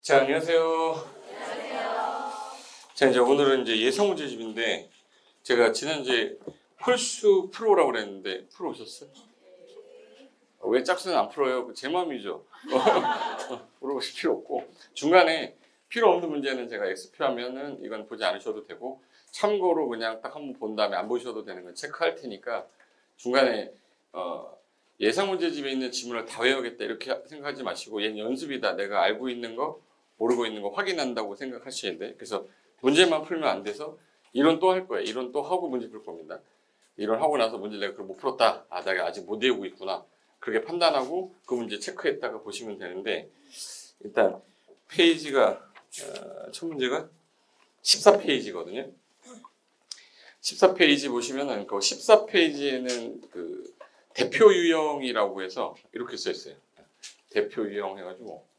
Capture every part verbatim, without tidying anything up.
자, 안녕하세요. 안녕하세요. 자, 이제 오늘은 이제 예성 문제집인데, 제가 지난주에 홀수 프로라고 그랬는데, 풀어 오셨어요? 왜 짝수는 안 풀어요? 제 마음이죠. 물어보실 필요 없고, 중간에 필요 없는 문제는 제가 엑스표 하면은 이건 보지 않으셔도 되고, 참고로 그냥 딱 한번 본 다음에 안 보셔도 되는 건 체크할 테니까, 중간에, 어, 예상 문제집에 있는 지문을 다 외우겠다 이렇게 생각하지 마시고, 얘는 연습이다. 내가 알고 있는 거, 모르고 있는 거 확인한다고 생각하셔야 돼. 그래서 문제만 풀면 안 돼서 이론 또 할 거예요. 이론 또 하고 문제 풀 겁니다. 이론 하고 나서 문제 내가 그걸 못 풀었다. 아, 내가 아직 못 외우고 있구나. 그렇게 판단하고 그 문제 체크했다가 보시면 되는데, 일단 페이지가 어, 첫 문제가 십사 페이지거든요. 십사 페이지 보시면은 그 십사 페이지에는 그 대표 유형이라고 해서 이렇게 써 있어요. 대표 유형 해가지고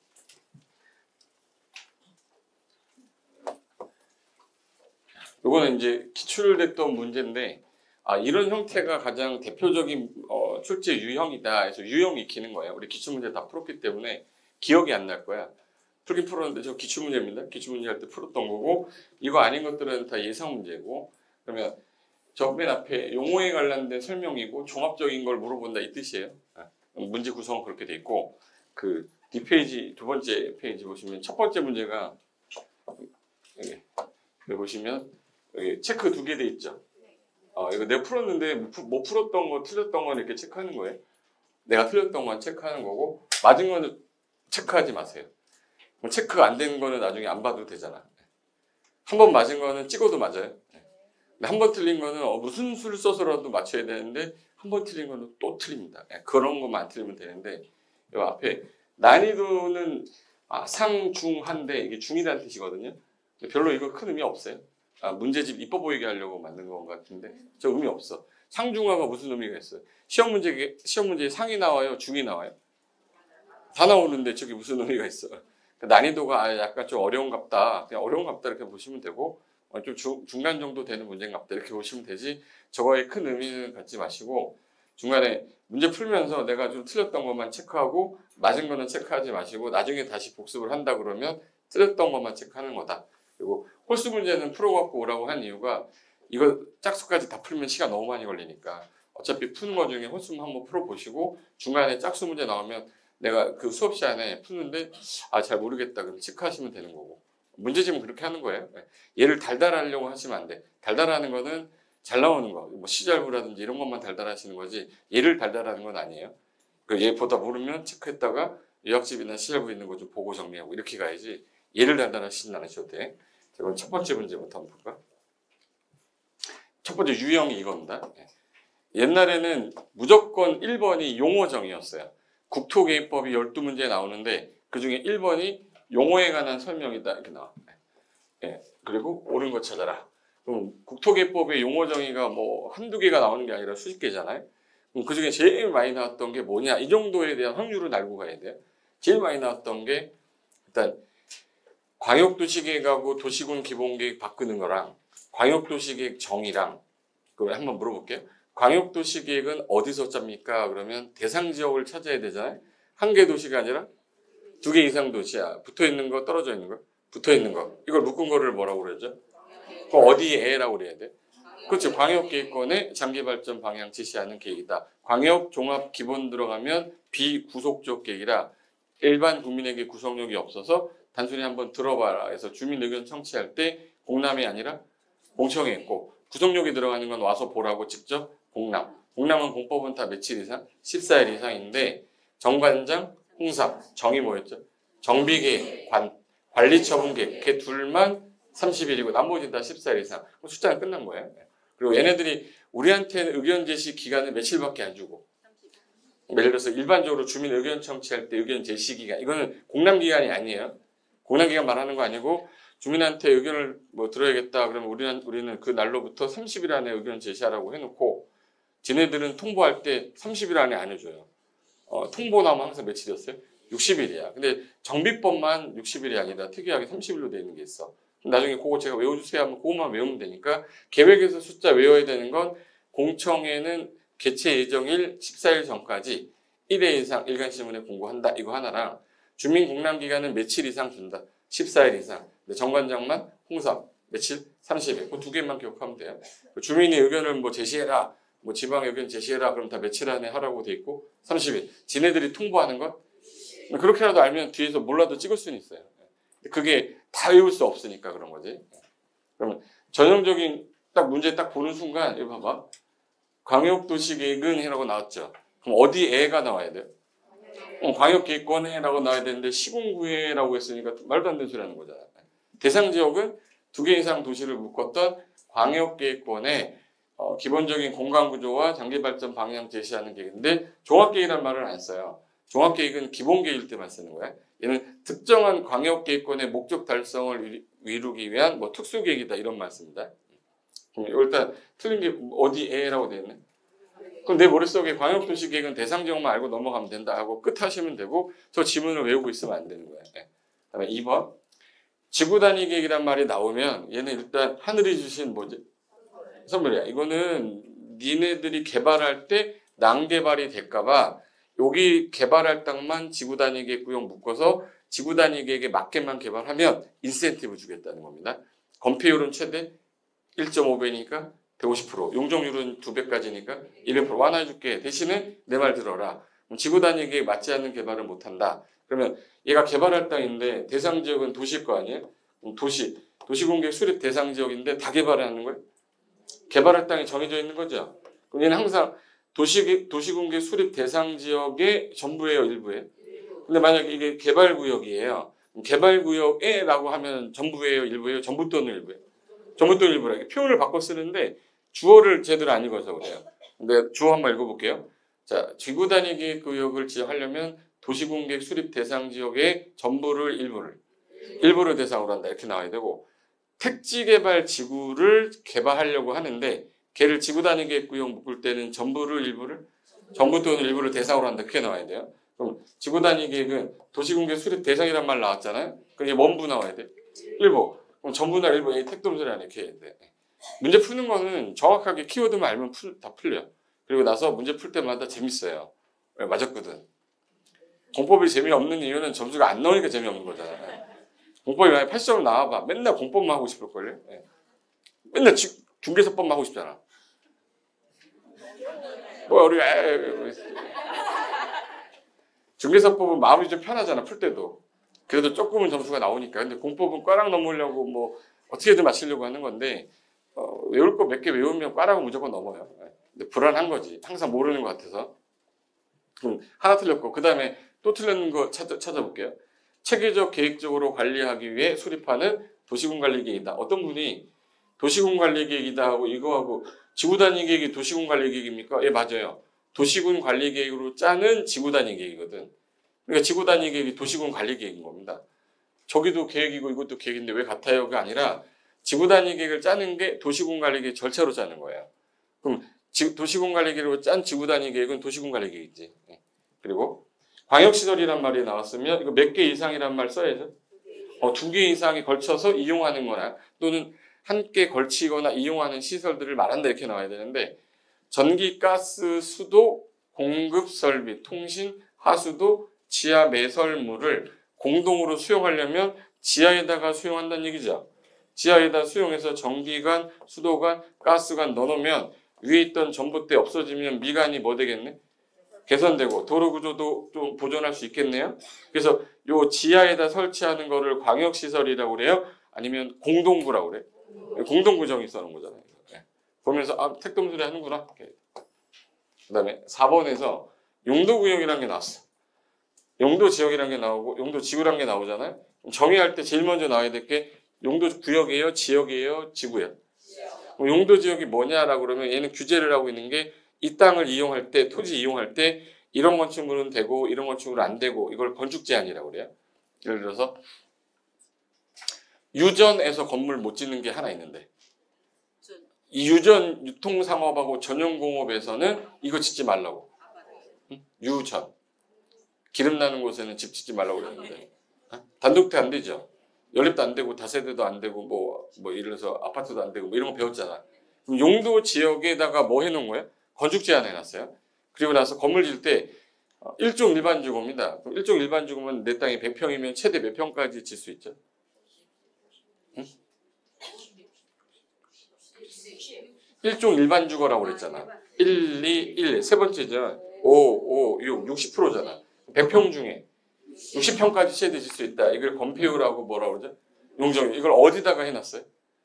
이거는 이제 기출됐던 문제인데, 아, 이런 형태가 가장 대표적인 어, 출제 유형이다 해서 유형 익히는 거예요. 우리 기출문제 다 풀었기 때문에 기억이 안 날 거야. 풀긴 풀었는데 저 기출문제입니다. 기출문제 할 때 풀었던 거고, 이거 아닌 것들은 다 예상 문제고, 그러면 저 맨 앞에 용어에 관련된 설명이고 종합적인 걸 물어본다 이 뜻이에요. 문제 구성은 그렇게 돼 있고, 그 뒷페이지 두 번째 페이지 보시면 첫 번째 문제가 여기, 여기 보시면 여기 체크 두 개 돼 있죠. 어, 이거 내가 풀었는데 못 풀었던 거, 틀렸던 건 이렇게 체크하는 거예요. 내가 틀렸던 건 체크하는 거고, 맞은 거는 체크하지 마세요. 체크가 안 되는 거는 나중에 안 봐도 되잖아. 한 번 맞은 거는 찍어도 맞아요. 한 번 틀린 거는 어, 무슨 수를 써서라도 맞춰야 되는데, 한 번 틀린 거는 또 틀립니다. 그런 것만 안 틀리면 되는데, 이 앞에 난이도는 아, 상, 중, 한데 이게 중이라는 뜻이거든요. 별로 이거 큰 의미 없어요. 아, 문제집 이뻐 보이게 하려고 만든 건 같은데 저 의미 없어. 상중하가 무슨 의미가 있어요? 시험 문제 시험 문제에 상이 나와요, 중이 나와요? 다 나오는데 저게 무슨 의미가 있어? 난이도가 아, 약간 좀 어려운갑다. 그냥 어려운갑다 이렇게 보시면 되고, 어, 좀 중, 중간 정도 되는 문제인갑다 이렇게 보시면 되지. 저거에 큰 의미는 갖지 마시고, 중간에 문제 풀면서 내가 좀 틀렸던 것만 체크하고 맞은 거는 체크하지 마시고, 나중에 다시 복습을 한다 그러면 틀렸던 것만 체크하는 거다. 그리고 홀수 문제는 풀어갖고 오라고 한 이유가, 이거 짝수까지 다 풀면 시간 너무 많이 걸리니까 어차피 푸는 거 중에 홀수만 한번 풀어보시고, 중간에 짝수 문제 나오면 내가 그 수업 시간에 푸는데 아, 잘 모르겠다 그럼 체크하시면 되는 거고, 문제집은 그렇게 하는 거예요. 얘를 달달하려고 하시면 안 돼. 달달하는 거는 잘 나오는 거, 뭐 시잘부라든지 이런 것만 달달하시는 거지, 얘를 달달하는 건 아니에요. 그 얘 보다 모르면 체크했다가 요약집이나 시잘부 있는 거 좀 보고 정리하고 이렇게 가야지, 얘를 달달하시진 않으셔도 돼. 그럼 첫 번째 문제부터 한번 볼까? 첫 번째 유형이 이겁니다. 옛날에는 무조건 일 번이 용어정의였어요. 국토개입법이 열두 문제 나오는데 그 중에 일 번이 용어에 관한 설명이다 이렇게 나와. 예, 그리고 옳은 거 찾아라. 그럼 국토개입법의 용어정의가 뭐 한두 개가 나오는 게 아니라 수십 개잖아요. 그럼 그 중에 제일 많이 나왔던 게 뭐냐? 이 정도에 대한 확률을 알고 가야 돼요. 제일 많이 나왔던 게 일단 광역도시계획하고 도시군 기본계획 바꾸는 거랑 광역도시계획 정의랑, 그걸 한번 물어볼게요. 광역도시계획은 어디서 짭니까? 그러면 대상 지역을 찾아야 되잖아요. 한 개 도시가 아니라 두 개 이상 도시야. 붙어 있는 거, 떨어져 있는 거, 붙어 있는 거. 이걸 묶은 거를 뭐라고 그러죠? 그 어디에라고 그래야 돼? 그렇죠. 광역계획권의 장기발전 방향 제시하는 계획이다. 광역 종합 기본 들어가면 비구속적 계획이라 일반 국민에게 구속력이 없어서 단순히 한번 들어봐라 해서 주민 의견 청취할 때 공람이 아니라 공청회 했고, 구속력이 들어가는 건 와서 보라고 직접 공람. 공람은 공법은 다 며칠 이상? 십사 일 이상인데, 정관장, 홍삼, 정이 뭐였죠? 정비계획, 관, 관리처분계획, 걔 둘만 삼십 일이고 나머지는 다 십사 일 이상. 숫자는 끝난 거예요. 그리고 얘네들이 우리한테는 의견 제시 기간을 며칠밖에 안 주고, 예를 들어서 일반적으로 주민 의견 청취할 때 의견 제시 기간, 이거는 공람 기간이 아니에요. 공람 기간 말하는 거 아니고, 주민한테 의견을 뭐 들어야겠다 그러면 우리는 우리는 그 날로부터 삼십 일 안에 의견 제시하라고 해놓고, 지네들은 통보할 때 삼십 일 안에 안 해줘요. 어, 통보 나면 항상 며칠이었어요? 육십 일이야. 근데 정비법만 육십 일이 아니라 특이하게 삼십 일로 되어 있는 게 있어. 나중에 그거 제가 외워주세요 하면 그것만 외우면 되니까, 계획에서 숫자 외워야 되는 건 공청회는 개최 예정일 십사 일 전까지 일 회 이상 일간신문에 공고한다, 이거 하나랑, 주민 공람 기간은 며칠 이상 준다. 십사 일 이상. 근데 정관장만 홍삼 며칠? 삼십 일. 그 두 개만 기억하면 돼요. 주민의 의견을 뭐 제시해라. 뭐 지방 의견 제시해라. 그럼 다 며칠 안에 하라고 돼 있고 삼십 일. 지네들이 통보하는 것? 그렇게라도 알면 뒤에서 몰라도 찍을 수는 있어요. 그게 다 외울 수 없으니까 그런 거지. 그러면 전형적인 딱 문제 딱 보는 순간 이거 봐봐. 광역도시계획은이라고 나왔죠. 그럼 어디 애가 나와야 돼요? 어, 광역계획권에라고 나와야 되는데 시군구에라고 했으니까 말도 안 되는 소리 하는 거잖아. 대상지역은 두 개 이상 도시를 묶었던 광역계획권에 어, 기본적인 공간구조와 장기발전 방향 제시하는 계획인데 종합계획이라는 말을 안 써요. 종합계획은 기본계획일 때만 쓰는 거야. 얘는 특정한 광역계획권의 목적 달성을 이루기 위한 뭐 특수계획이다 이런 말씀입니다. 일단 틀린 게 어디에라고 되어 있네. 그럼 내 머릿속에 광역도시계획은 대상지역만 알고 넘어가면 된다 하고 끝 하시면 되고 저 지문을 외우고 있으면 안 되는 거예요. 네. 그다음에 이 번 지구단위 계획이란 말이 나오면 얘는 일단 하늘이 주신 뭐지? 선물이야. 이거는 니네들이 개발할 때 난개발이 될까봐 여기 개발할 땅만 지구단위 계획 구역 묶어서 지구단위 계획에 맞게만 개발하면 인센티브 주겠다는 겁니다. 건폐율은 최대 일 점 오 배니까 백오십 퍼센트, 용적률은 두 배까지니까 이백 퍼센트 완화해줄게. 대신에 내 말 들어라. 지구단위 계획 맞지 않는 개발을 못한다. 그러면 얘가 개발할 땅인데 대상지역은 도시일 거 아니에요? 도시, 도시공개 수립 대상지역인데 다 개발하는 거예요? 개발할 땅이 정해져 있는 거죠. 그럼 얘는 항상 도시, 도시공개 수립 대상지역의 전부예요, 일부예요? 근데 만약에 이게 개발구역이에요. 개발구역에 라고 하면 전부예요, 일부예요? 전부 또는 일부예요? 전부 또는 일부라. 표현을 바꿔 쓰는데 주어를 제대로 안 읽어서 그래요. 근데 주어 한번 읽어볼게요. 자, 지구단위 계획구역을 지정하려면 도시공개 수립 대상지역의 전부를 일부를 일부를 대상으로 한다. 이렇게 나와야 되고 택지개발 지구를 개발하려고 하는데 걔를 지구단위 계획구역 묶을 때는 전부를 일부를 전부 또는 일부를 대상으로 한다. 그렇게 나와야 돼요. 그럼 지구단위 계획은 도시공개 수립 대상이란 말 나왔잖아요. 그럼 이게 뭔부 나와야 돼? 일부. 그럼 전부나 일부 이 택dom소리 안에 이렇게 해야 돼. 문제 푸는 거는 정확하게 키워드만 알면 풀, 다 풀려. 그리고 나서 문제 풀 때마다 재밌어요. 왜? 맞았거든. 공법이 재미없는 이유는 점수가 안 나오니까 재미없는 거잖아. 공법이 만약에 팔십 점 나와봐. 맨날 공법만 하고 싶을걸요? 네. 맨날 지, 중개사법만 하고 싶잖아. 뭐, 우리, 중개사법은 마음이 좀 편하잖아, 풀 때도. 그래도 조금은 점수가 나오니까. 근데 공법은 꽈락 넘으려고 뭐, 어떻게든 맞추려고 하는 건데, 어, 외울 거 몇 개 외우면 꽈락은 무조건 넘어요. 근데 불안한 거지. 항상 모르는 것 같아서. 그럼 하나 틀렸고, 그 다음에 또 틀렸는 거 찾아, 찾아볼게요. 체계적 계획적으로 관리하기 위해 수립하는 도시군관리계획이다. 어떤 분이 도시군관리계획이다 하고 이거하고 지구단위 계획이 도시군관리계획입니까? 예, 맞아요. 도시군관리계획으로 짜는 지구단위계획이거든. 그러니까 지구단위계획이 도시군관리계획인 겁니다. 저기도 계획이고 이것도 계획인데 왜 같아요가 아니라 지구단위계획을 짜는 게 도시군관리계획 절차로 짜는 거예요. 그럼 도시군관리계획으로 짠 지구단위계획은 도시군관리계획이지. 그리고 광역시설이란 말이 나왔으면 이거 몇 개 이상이란 말 써야죠. 어, 두 개 이상이 걸쳐서 이용하는 거나 또는 함께 걸치거나 이용하는 시설들을 말한다 이렇게 나와야 되는데 전기, 가스, 수도, 공급 설비, 통신, 하수도, 지하 매설물을 공동으로 수용하려면 지하에다가 수용한다는 얘기죠. 지하에다 수용해서 전기관, 수도관, 가스관 넣어놓으면 위에 있던 전봇대 없어지면 미관이 뭐 되겠네? 개선되고 도로 구조도 좀 보존할 수 있겠네요. 그래서 요 지하에다 설치하는 거를 광역시설이라고 그래요? 아니면 공동구라고 그래? 공동구정이 써놓은 거잖아요. 네. 보면서 아 택dom소리 하는구나. 그 다음에 사 번에서 용도구역이라는 게 나왔어. 용도지역이라는 게 나오고 용도지구라는 게 나오잖아요. 정의할 때 제일 먼저 나와야 될 게 용도구역이에요? 지역이에요? 지구예요? 용도지역이 뭐냐라고 그러면 얘는 규제를 하고 있는 게 이 땅을 이용할 때, 토지 이용할 때 이런 건축물은 되고 이런 건축물은 안 되고 이걸 건축 제한이라고 그래요. 예를 들어서 유전에서 건물 못 짓는 게 하나 있는데 이 유전 유통상업하고 전용공업에서는 이거 짓지 말라고. 응? 유전. 기름 나는 곳에는 집 짓지 말라고 그랬는데 어? 단독대 안 되죠. 연립도 안 되고 다세대도 안 되고 뭐, 뭐 예를 들어서 아파트도 안 되고 뭐 이런 거 배웠잖아. 그럼 용도 지역에다가 뭐 해놓은 거예요? 건축 제한 해놨어요. 그리고 나서 건물 질 때 어, 일종 일반 주거입니다. 그럼 일종 일반 주거면 내 땅이 백 평이면 최대 몇 평까지 질 수 있죠? 응? 일종 일반 주거라고 그랬잖아. 일, 이, 일. 세 번째죠. 오, 오, 육. 육십 퍼센트잖아. 백 평 중에 육십 평까지 최대 질 수 있다. 이걸 건폐율하고 뭐라고 그러죠? 용적. 이걸 어디다가 해놨어요?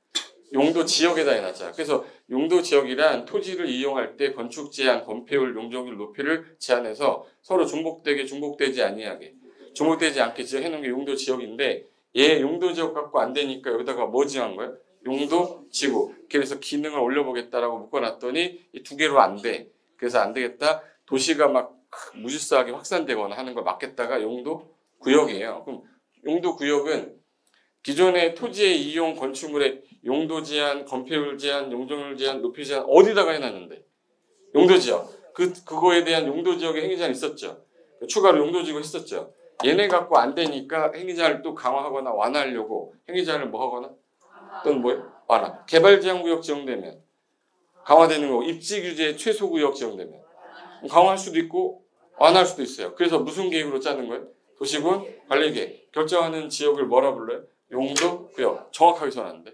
용도 지역에다 해놨잖아. 그래서 용도 지역이란 토지를 이용할 때 건축 제한, 건폐율, 용적률 높이를 제한해서 서로 중복되게 중복되지 아니하게 중복되지 않게 지정해놓은 게 용도 지역인데 얘 용도 지역 갖고 안 되니까 여기다가 뭐 지정한 거예요? 용도 지구. 그래서 기능을 올려보겠다라고 묶어놨더니 이 두 개로 안 돼. 그래서 안 되겠다. 도시가 막 무질서하게 확산되거나 하는 걸 막겠다가 용도 구역이에요. 그럼 용도 구역은 기존의 토지의 이용 건축물의 용도 제한, 건폐율 제한, 용적률 제한, 높이 제한 어디다가 해놨는데? 용도 지역. 그, 그거에 대한 용도 지역의 행위 제한 있었죠. 추가로 용도 지역 있었죠. 얘네 갖고 안 되니까 행위 제한을 또 강화하거나 완화하려고 행위 제한을 뭐 하거나 또는 뭐예요? 완화. 개발 제한 구역 지정되면 강화되는 거고 입지 규제 최소 구역 지정되면 강화할 수도 있고 완화할 수도 있어요. 그래서 무슨 계획으로 짜는 거예요? 도시군 관리계획. 결정하는 지역을 뭐라 불러요? 용도 구역. 정확하게 전하는데.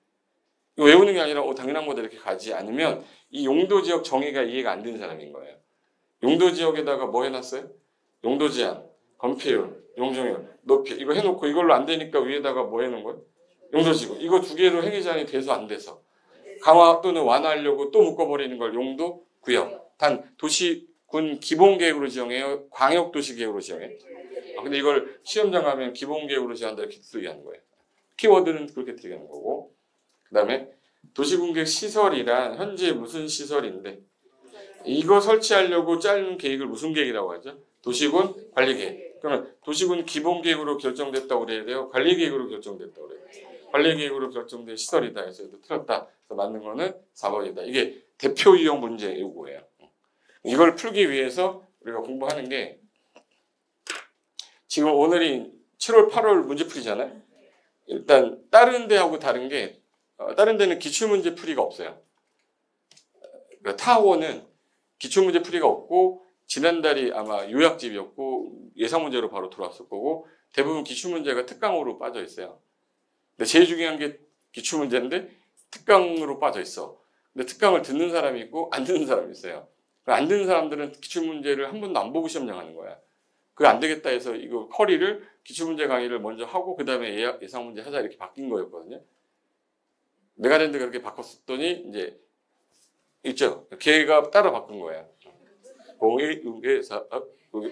이거 외우는 게 아니라 어, 당연한 거다 이렇게 가지 않으면 이 용도 지역 정의가 이해가 안 되는 사람인 거예요. 용도 지역에다가 뭐 해놨어요? 용도 제한, 건폐율, 용적률, 높이 이거 해놓고 이걸로 안 되니까 위에다가 뭐 해놓은 거예요? 용도 지구. 이거 두 개로 행위 제한이 돼서 안 돼서 강화 또는 완화하려고 또 묶어버리는 걸 용도 구역. 단 도시군 기본계획으로 지정해요? 광역도시계획으로 지정해요? 아, 근데 이걸 시험장 가면 기본계획으로 지정한다 이렇게 쓰게 하는 거예요. 키워드는 그렇게 들게 하는 거고. 그 다음에 도시군계획 시설이란 현재 무슨 시설인데 이거 설치하려고 짜는 계획을 무슨 계획이라고 하죠? 도시군 관리계획. 그러면 도시군 기본계획으로 결정됐다고 그래야 돼요? 관리계획으로 결정됐다고 그래야 돼요? 관리계획으로 결정된 시설이다 해서 틀렸다. 그래서 맞는 거는 사 번이다. 이게 대표 유형 문제 요거예요. 이걸 풀기 위해서 우리가 공부하는 게 지금 오늘이 칠월, 팔월 문제풀이잖아요. 일단 다른 데하고 다른 게 어, 다른 데는 기출문제 풀이가 없어요. 그러니까 타원은 기출문제 풀이가 없고 지난달이 아마 요약집이었고 예상문제로 바로 들어왔을 거고 대부분 기출문제가 특강으로 빠져 있어요. 근데 제일 중요한 게 기출문제인데 특강으로 빠져 있어. 근데 특강을 듣는 사람이 있고 안 듣는 사람이 있어요. 안 듣는 사람들은 기출문제를 한 번도 안 보고 시험장하는 거야. 그게 안 되겠다 해서 이거 커리를 기출문제 강의를 먼저 하고 그 다음에 예상문제 하자 이렇게 바뀐 거였거든요. 메가랜드가 그렇게 바꿨었더니 이제 있죠. 걔가 따라 바꾼 거야. 공일, 육에, 사, 육에,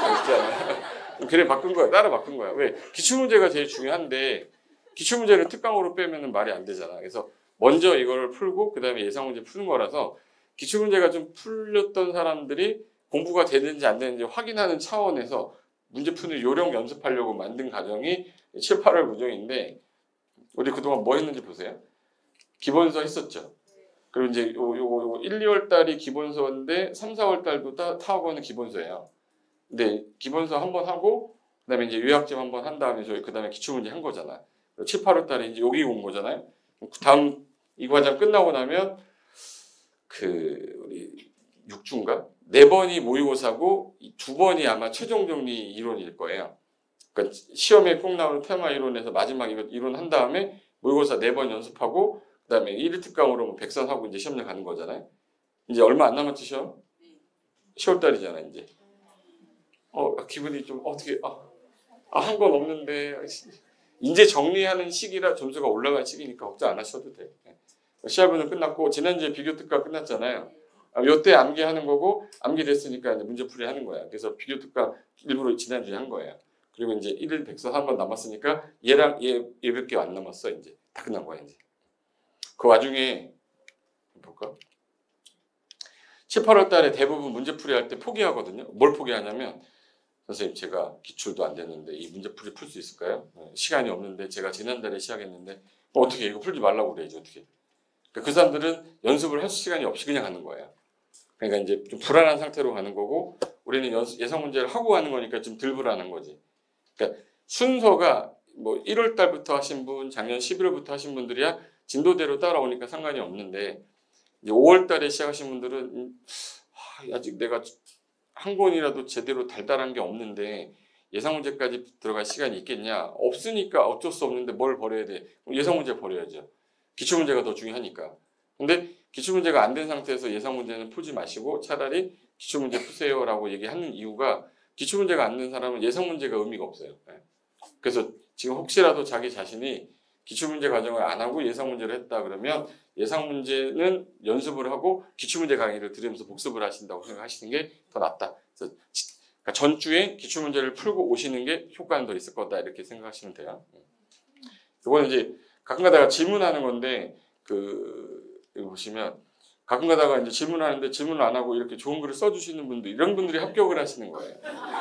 걔네 바꾼 거야. 따라 바꾼 거야. 왜? 기출문제가 제일 중요한데 기출문제를 특강으로 빼면 말이 안 되잖아. 그래서 먼저 이거를 풀고 그 다음에 예상문제 푸는 거라서 기출문제가 좀 풀렸던 사람들이 공부가 되는지 안 되는지 확인하는 차원에서 문제 푸는 요령 연습하려고 만든 과정이 칠, 팔월 구정인데 우리 그동안 뭐 했는지 보세요. 기본서 했었죠. 그리고 이제 요, 요, 요 일, 이월 달이 기본서인데 삼, 사월 달도 타, 타학원은 기본서예요. 근데 기본서 한번 하고 그다음에 이제 요약집 한번 한 다음에 저희 그다음에 기출문제 한 거잖아. 칠, 팔월 달에 이제 여기 온 거잖아요. 다음 이 과정 끝나고 나면 그 우리 육 주인가? 네 번이 모의고사고 두 번이 아마 최종 정리 이론일 거예요. 그러니까 시험에 꼭 나오는 테마 이론에서 마지막 이거 이론 한 다음에 모의고사 네 번 연습하고 그다음에 일 일 특강으로 뭐 백선하고 이제 시험장 가는 거잖아요. 이제 얼마 안 남았지 시험? 시월 달이잖아 이제. 어 기분이 좀 어떻게 아, 아 한 건 없는데 이제 정리하는 시기라 점수가 올라간 시기니까 걱정 안 하셔도 돼. 시합은 끝났고 지난주에 비교 특강 끝났잖아요. 요때 암기하는 거고 암기 됐으니까 이제 문제풀이 하는 거야. 그래서 비교 특강 일부러 지난주에 한 거예요. 그리고 이제 일 일 백선 한 번 남았으니까 얘랑 얘 몇 개 안 남았어 이제 다 끝난 거야 이제. 그 와중에 볼까? 칠, 팔월 달에 대부분 문제풀이 할 때 포기하거든요. 뭘 포기하냐면 선생님 제가 기출도 안 됐는데 이 문제풀이 풀 수 있을까요? 시간이 없는데 제가 지난달에 시작했는데 뭐 어떻게 이거 풀지 말라고 그래야지 어떻게. 그 사람들은 연습을 할 시간이 없이 그냥 하는 거예요. 그러니까 이제 좀 불안한 상태로 가는 거고 우리는 연습, 예상 문제를 하고 가는 거니까 좀 덜 불안한 거지. 그러니까 순서가 뭐 일월 달부터 하신 분, 작년 십일월부터 하신 분들이야 진도대로 따라오니까 상관이 없는데 이제 오월 달에 시작하신 분들은 음, 아직 내가 한 권이라도 제대로 달달한 게 없는데 예상 문제까지 들어갈 시간이 있겠냐? 없으니까 어쩔 수 없는데 뭘 버려야 돼? 예상 문제 버려야죠. 기출 문제가 더 중요하니까. 근데 기출 문제가 안 된 상태에서 예상 문제는 풀지 마시고 차라리 기출 문제 푸세요라고 얘기하는 이유가 기출 문제가 안 된 사람은 예상 문제가 의미가 없어요. 그래서 지금 혹시라도 자기 자신이 기출문제 과정을 안 하고 예상 문제를 했다 그러면 예상 문제는 연습을 하고 기출문제 강의를 들으면서 복습을 하신다고 생각하시는 게 더 낫다. 그래서 그러니까 전주에 기출문제를 풀고 오시는 게 효과는 더 있을 거다 이렇게 생각하시면 돼요. 이거는 이제 가끔 가다가 질문하는 건데 그 여기 보시면 가끔 가다가 이제 질문하는데 질문을 안 하고 이렇게 좋은 글을 써주시는 분들 이런 분들이 합격을 하시는 거예요.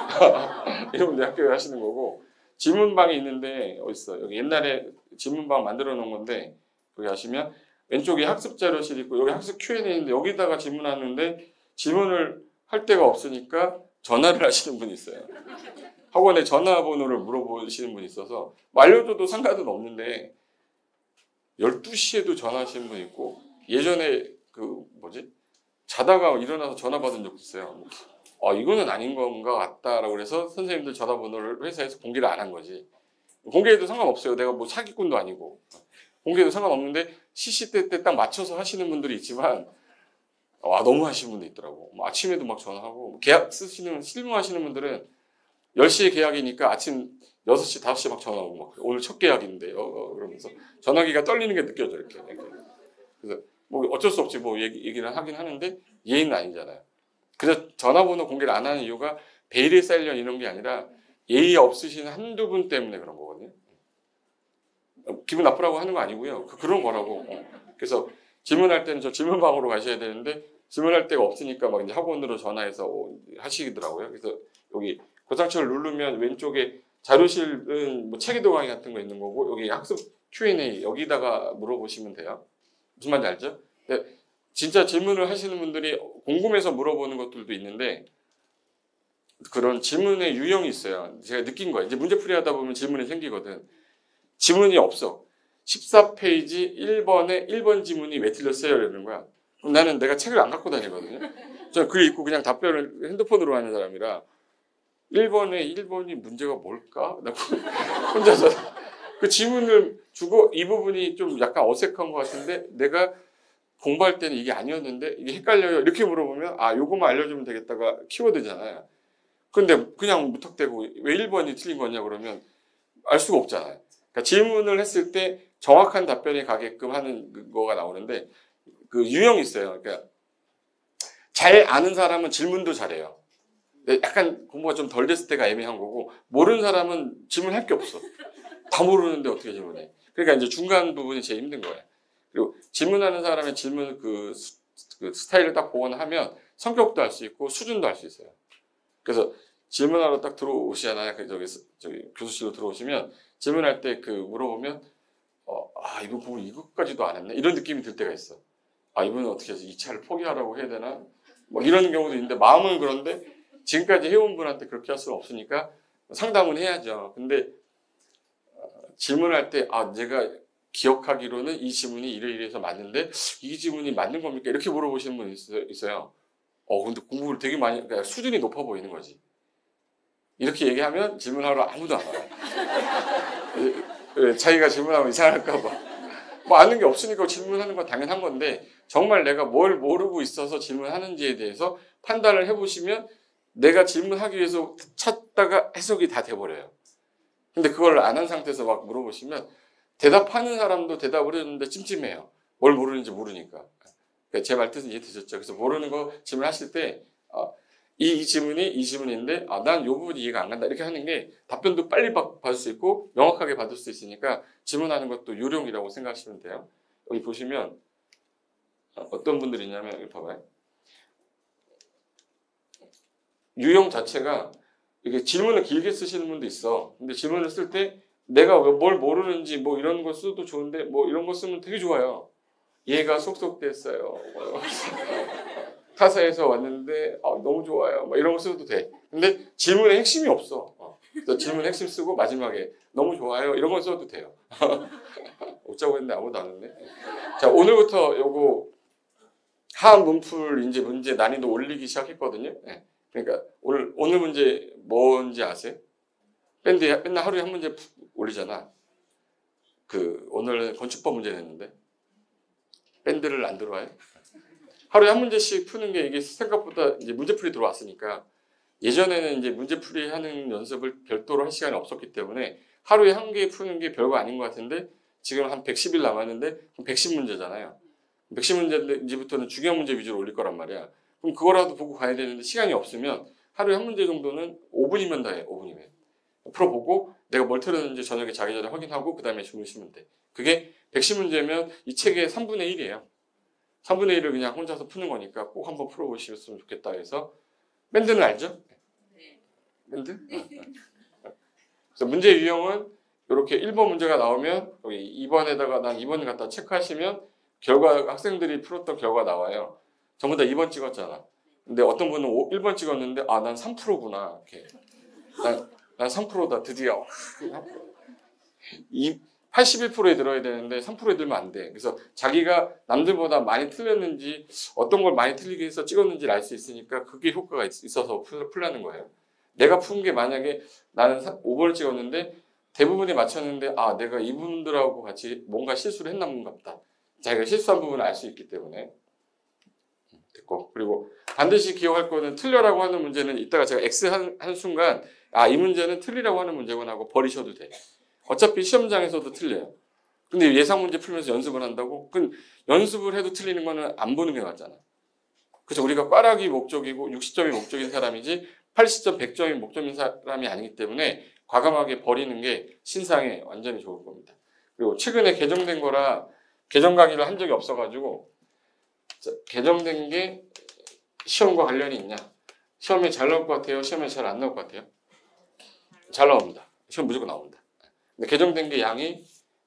이런 분들이 합격을 하시는 거고 질문방이 있는데 어디 있어? 여기 옛날에 질문방 만들어 놓은 건데 여기 하시면 왼쪽에 학습 자료실 있고 여기 학습 큐 앤 에이인데 여기다가 질문하는데 질문을 할 데가 없으니까 전화를 하시는 분이 있어요. 학원에 전화번호를 물어보시는 분이 있어서 알려줘도 상관은 없는데 열두 시에도 전화하시는 분이 있고 예전에 그 뭐지? 자다가 일어나서 전화 받은 적도 있어요. 아, 이거는 아닌 건가 같다라고 그래서 선생님들 전화번호를 회사에서 공개를 안 한 거지. 공개해도 상관없어요. 내가 뭐 사기꾼도 아니고. 공개해도 상관없는데 시시때 때 딱 맞춰서 하시는 분들이 있지만 와 너무 하시는 분도 있더라고. 뭐 아침에도 막 전화하고 계약 쓰시는 실무하시는 분들은 열 시에 계약이니까 아침 여섯 시, 다섯 시에 막 전화 오고 막 오늘 첫 계약인데 어, 그러면서 전화기가 떨리는 게 느껴져 이렇게. 그래서 뭐 어쩔 수 없지 뭐 얘기, 얘기를 하긴 하는데 예의는 아니잖아요. 그래서 전화번호 공개를 안 하는 이유가 베일에 쌓이려 이런 게 아니라 예의 없으신 한두 분 때문에 그런 거거든요. 기분 나쁘라고 하는 거 아니고요. 그런 거라고. 그래서 질문할 때는 저 질문방으로 가셔야 되는데 질문할 데가 없으니까 막 이제 학원으로 전화해서 하시더라고요. 그래서 여기 고상처를 누르면 왼쪽에 자료실은 뭐 체계도 강의 같은 거 있는 거고 여기 학습 큐 앤 에이 여기다가 물어보시면 돼요. 무슨 말인지 알죠? 네, 진짜 질문을 하시는 분들이 궁금해서 물어보는 것들도 있는데 그런 질문의 유형이 있어요. 제가 느낀 거예요. 이제 문제풀이 하다 보면 질문이 생기거든. 지문이 없어. 십사 페이지 일 번에 일 번 지문이 왜 틀렸어요? 이러는 거야. 그럼 나는 내가 책을 안 갖고 다니거든요. 저는 글 읽고 그냥 답변을 핸드폰으로 하는 사람이라 일 번에 일 번이 문제가 뭘까? 혼자서 그 지문을 주고 이 부분이 좀 약간 어색한 것 같은데 내가 공부할 때는 이게 아니었는데 이게 헷갈려요. 이렇게 물어보면 아 요거만 알려주면 되겠다가 키워드잖아요. 근데 그냥 무턱대고 왜 일 번이 틀린 거냐 그러면 알 수가 없잖아요. 그러니까 질문을 했을 때 정확한 답변이 가게끔 하는 거가 나오는데 그 유형이 있어요. 그러니까 잘 아는 사람은 질문도 잘해요. 약간 공부가 좀 덜 됐을 때가 애매한 거고 모르는 사람은 질문할 게 없어. 다 모르는데 어떻게 질문해. 그러니까 이제 중간 부분이 제일 힘든 거예요. 그리고 질문하는 사람의 질문 그, 그 스타일을 딱 보완하면 성격도 알 수 있고 수준도 알 수 있어요. 그래서 질문하러 딱 들어오시잖아요. 저기, 저기 교수실로 들어오시면 질문할 때 그 물어보면 어, 아 이분 공부 이것까지도 안 했네 이런 느낌이 들 때가 있어. 아 이분은 어떻게 해서 이 차를 포기하라고 해야 되나? 뭐 이런 경우도 있는데 마음은 그런데 지금까지 해온 분한테 그렇게 할 수는 없으니까 상담은 해야죠. 근데 어, 질문할 때 아 내가 기억하기로는 이 지문이 이래이래해서 맞는데 이 지문이 맞는 겁니까? 이렇게 물어보시는 분이 있어요. 어 근데 공부를 되게 많이 그러니까 수준이 높아 보이는 거지. 이렇게 얘기하면 질문하러 아무도 안 와요. 자기가 질문하면 이상할까 봐. 뭐 아는 게 없으니까 질문하는 건 당연한 건데 정말 내가 뭘 모르고 있어서 질문하는지에 대해서 판단을 해보시면 내가 질문하기 위해서 찾다가 해석이 다 돼버려요. 근데 그걸 안 한 상태에서 막 물어보시면 대답하는 사람도 대답을 해줬는데 찜찜해요. 뭘 모르는지 모르니까. 그러니까 제 말 뜻은 이해되셨죠? 그래서 모르는 거 질문하실 때 어, 이, 이 질문이 이 질문인데 아, 난 이 부분이 이해가 안 간다. 이렇게 하는 게 답변도 빨리 받, 받을 수 있고 명확하게 받을 수 있으니까 질문하는 것도 요령이라고 생각하시면 돼요. 여기 보시면 어떤 분들이 있냐면 여기 봐봐요. 유형 자체가 이게 질문을 길게 쓰시는 분도 있어. 근데 질문을 쓸 때 내가 뭘 모르는지 뭐 이런 거 써도 좋은데 뭐 이런 거 쓰면 되게 좋아요. 얘가 속속됐어요. 타사에서 왔는데 아, 너무 좋아요. 뭐 이런 거 써도 돼. 근데 질문에 핵심이 없어. 어. 그래서 질문 핵심 쓰고 마지막에 너무 좋아요. 이런 거 써도 돼요. 어쩌고 했는데 아무도 안 했네. 자 오늘부터 요거 하한 문풀 이제 문제 난이도 올리기 시작했거든요. 네. 그러니까 오늘 오늘 문제 뭔지 아세요? 밴드 맨날 하루에 한 문제 올리잖아. 그 오늘 건축법 문제 냈는데 밴드를 안 들어와요? 하루에 한 문제씩 푸는 게 이게 생각보다 이제 문제풀이 들어왔으니까 예전에는 이제 문제풀이 하는 연습을 별도로 할 시간이 없었기 때문에 하루에 한 개 푸는 게 별거 아닌 것 같은데 지금 한 백십 일 남았는데 백십 문제잖아요. 백십 문제인데 이제부터는 중요한 문제 위주로 올릴 거란 말이야. 그럼 그거라도 보고 가야 되는데 시간이 없으면 하루에 한 문제 정도는 오 분이면 다 해. 오 분이면. 풀어보고 내가 뭘 틀었는지 저녁에 자기 전에 확인하고 그 다음에 주무시면 돼. 그게 백십 문제면 이 책의 삼분의 일이에요. 삼분의 일을 그냥 혼자서 푸는 거니까 꼭 한번 풀어보셨으면 좋겠다 해서 밴드는 알죠? 밴드? 그래서 문제 유형은 이렇게 일 번 문제가 나오면 여기 이 번에다가 난 이 번 갖다 체크하시면 결과 학생들이 풀었던 결과 나와요. 전부 다 이 번 찍었잖아. 근데 어떤 분은 일 번 찍었는데 아, 난 삼 퍼센트구나. 이렇게. 난, 난 삼 퍼센트다. 드디어. 이 팔십일 퍼센트에 들어야 되는데 삼 퍼센트에 들면 안 돼. 그래서 자기가 남들보다 많이 틀렸는지 어떤 걸 많이 틀리게 해서 찍었는지를 알 수 있으니까 그게 효과가 있어서 풀라는 거예요. 내가 푼 게 만약에 나는 오 번을 찍었는데 대부분이 맞췄는데 아 내가 이분들하고 같이 뭔가 실수를 했나 본갑다. 자기가 실수한 부분을 알 수 있기 때문에 됐고 그리고 반드시 기억할 거는 틀려라고 하는 문제는 이따가 제가 X 한, 한 순간 아 이 문제는 틀리라고 하는 문제구나 하고 버리셔도 돼. 어차피 시험장에서도 틀려요. 근데 예상 문제 풀면서 연습을 한다고? 그럼 연습을 해도 틀리는 거는 안 보는 게 맞잖아. 그래서 우리가 꽈락이 목적이고 육십 점이 목적인 사람이지 팔십 점, 백 점이 목적인 사람이 아니기 때문에 과감하게 버리는 게 신상에 완전히 좋을 겁니다. 그리고 최근에 개정된 거라 개정 강의를 한 적이 없어가지고 개정된 게 시험과 관련이 있냐? 시험에 잘 나올 것 같아요? 시험에 잘 안 나올 것 같아요? 잘 나옵니다. 시험 무조건 나옵니다. 근데 개정된 게 양이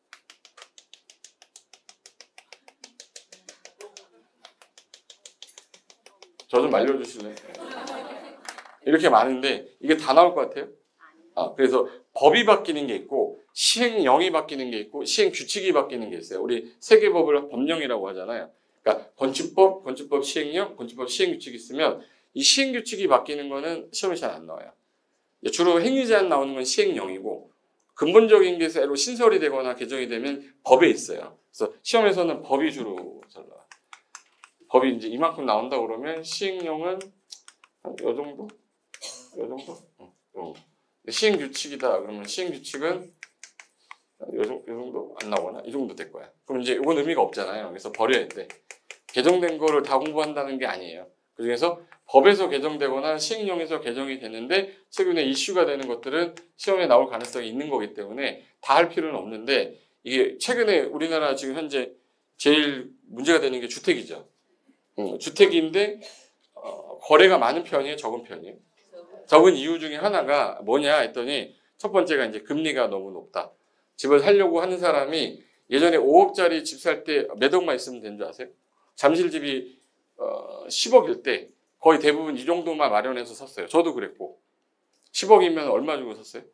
저 좀 알려주실래요? 이렇게 많은데 이게 다 나올 것 같아요? 아, 그래서 법이 바뀌는 게 있고 시행령이 바뀌는 게 있고 시행규칙이 바뀌는 게 있어요. 우리 세계법을 법령이라고 하잖아요. 그러니까 건축법, 건축법 시행령, 건축법 시행규칙이 있으면 이 시행규칙이 바뀌는 거는 시험에 잘 안 나와요. 주로 행위제한 나오는 건 시행령이고 근본적인 게 새로 신설이 되거나 개정이 되면 법에 있어요. 그래서 시험에서는 법이 주로 잘 나와요. 법이 이제 이만큼 나온다 그러면 시행령은 한 요 정도? 요 정도? 어, 요. 시행규칙이다 그러면 시행규칙은 요 정도 안 나오나? 이 정도 될 거야. 그럼 이제 이건 의미가 없잖아요. 그래서 버려야 돼. 개정된 거를 다 공부한다는 게 아니에요. 그중에서 법에서 개정되거나 시행령에서 개정이 되는데 최근에 이슈가 되는 것들은 시험에 나올 가능성이 있는 거기 때문에 다 할 필요는 없는데 이게 최근에 우리나라 지금 현재 제일 문제가 되는 게 주택이죠. 음, 주택인데 어, 거래가 많은 편이에요? 적은 편이에요? 적은 이유 중에 하나가 뭐냐 했더니 첫 번째가 이제 금리가 너무 높다. 집을 사려고 하는 사람이 예전에 오억짜리 집 살 때 몇 억만 있으면 되는 줄 아세요? 잠실집이 어, 십억일 때 거의 대부분 이 정도만 마련해서 샀어요. 저도 그랬고. 십억이면 얼마 주고 샀어요?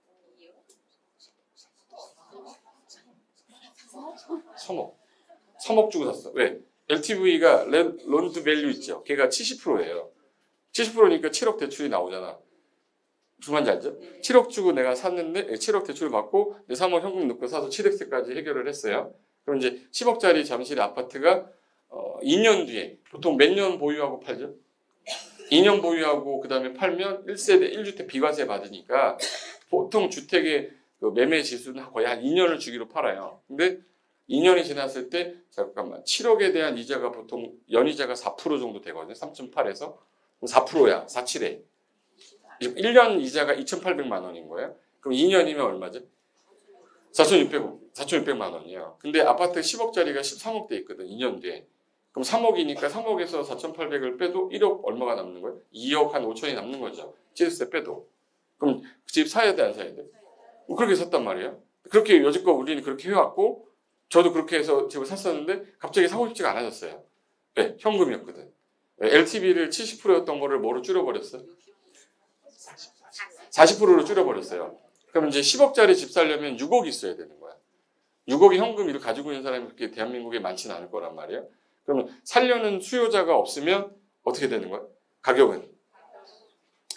삼억. 삼억 주고 샀어. 왜? 엘티브이가 론드 밸류 있죠. 걔가 칠십 퍼센트예요. 칠십 퍼센트니까 칠억 대출이 나오잖아. 무슨 말인지 알죠? 칠억 주고 내가 샀는데 칠억 대출 받고 내 삼억 현금 넣고 사서 칠억세까지 해결을 했어요. 그럼 이제 십억짜리 잠실의 아파트가 어, 이 년 뒤에 보통 몇 년 보유하고 팔죠? 이 년 보유하고 그 다음에 팔면 일 세대 일 주택 비과세 받으니까 보통 주택의 그 매매 지수는 거의 한 이 년을 주기로 팔아요. 근데 이 년이 지났을 때 잠깐만 칠억에 대한 이자가 보통 연이자가 사 퍼센트 정도 되거든요. 삼 점 팔에서 사 퍼센트야. 사, 칠에. 일 년 이자가 이천팔백만 원인 거예요. 그럼 이 년이면 얼마죠? 사천육백만 원이에요. 근데 아파트 십억짜리가 십삼억 대 있거든. 이 년 뒤에. 그럼 삼억이니까 삼억에서 사천팔백을 빼도 일억 얼마가 남는 거예요? 이억 한 오천이 남는 거죠. 지르세 빼도. 그럼 집 사야 돼, 안 사야 돼? 그렇게 샀단 말이에요. 그렇게 여지껏 우리는 그렇게 해왔고 저도 그렇게 해서 집을 샀었는데 갑자기 사고 싶지가 않아졌어요. 네, 현금이었거든. 엘티브이를 칠십 퍼센트였던 거를 뭐로 줄여버렸어요? 사십 퍼센트로 줄여버렸어요. 그럼 이제 십억짜리 집 살려면 육억이 있어야 되는 거야. 육억의 현금을 가지고 있는 사람이 그렇게 대한민국에 많지는 않을 거란 말이에요. 그러면 살려는 수요자가 없으면 어떻게 되는 거야? 가격은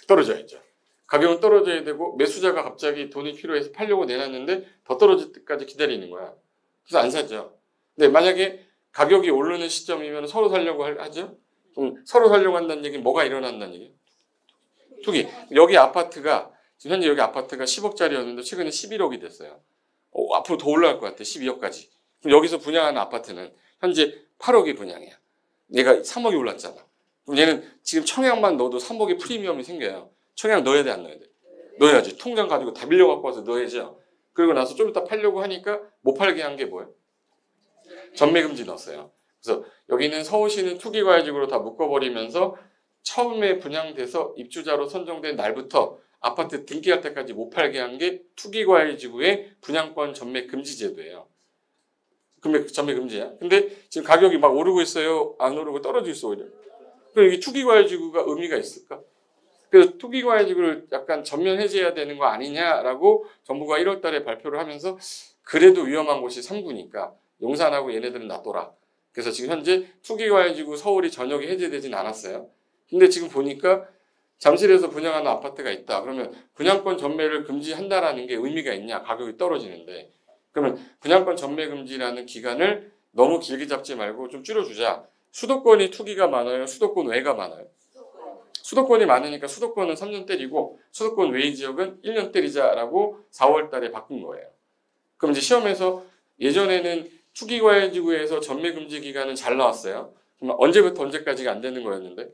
떨어져야죠. 가격은 떨어져야 되고 매수자가 갑자기 돈이 필요해서 팔려고 내놨는데 더 떨어질 때까지 기다리는 거야. 그래서 안 사죠. 근데 만약에 가격이 오르는 시점이면 서로 살려고 하죠. 그럼 서로 살려고 한다는 얘기는 뭐가 일어난다는 얘기예요? 투기. 여기 아파트가 지금 현재 여기 아파트가 십억짜리였는데 최근에 십일억이 됐어요. 어, 앞으로 더 올라갈 것 같아. 십이억까지. 그럼 여기서 분양하는 아파트는 현재 팔억이 분양이야. 얘가 삼억이 올랐잖아. 그럼 얘는 지금 청약만 넣어도 삼억의 프리미엄이 생겨요. 청약 넣어야 돼, 안 넣어야 돼? 넣어야지. 통장 가지고 다 빌려 갖고 와서 넣어야죠. 그리고 나서 좀 이따 팔려고 하니까 못 팔게 한 게 뭐예요? 전매금지 넣었어요. 그래서 여기는 서울시는 투기과열지구로 다 묶어버리면서 처음에 분양돼서 입주자로 선정된 날부터 아파트 등기할 때까지 못 팔게 한 게 투기과열지구의 분양권 전매금지 제도예요. 금액 전매금지야. 근데 지금 가격이 막 오르고 있어요? 안 오르고 떨어지고 있어 오히려? 그럼 이게 투기과열지구가 의미가 있을까? 그래서 투기과열지구를 약간 전면 해제해야 되는 거 아니냐라고 정부가 일월 달에 발표를 하면서 그래도 위험한 곳이 삼 구니까 용산하고 얘네들은 놔둬라. 그래서 지금 현재 투기과열지구 서울이 전역이 해제되진 않았어요. 근데 지금 보니까 잠실에서 분양하는 아파트가 있다. 그러면 분양권 전매를 금지한다라는 게 의미가 있냐? 가격이 떨어지는데. 그러면 분양권 전매 금지라는 기간을 너무 길게 잡지 말고 좀 줄여주자. 수도권이 투기가 많아요? 수도권 외가 많아요? 수도권이 많으니까 수도권은 삼 년 때리고 수도권 외의 지역은 일 년 때리자라고 사월 달에 바꾼 거예요. 그럼 이제 시험에서 예전에는 투기과열지구에서 전매금지 기간은 잘 나왔어요. 그럼 언제부터 언제까지가 안 되는 거였는데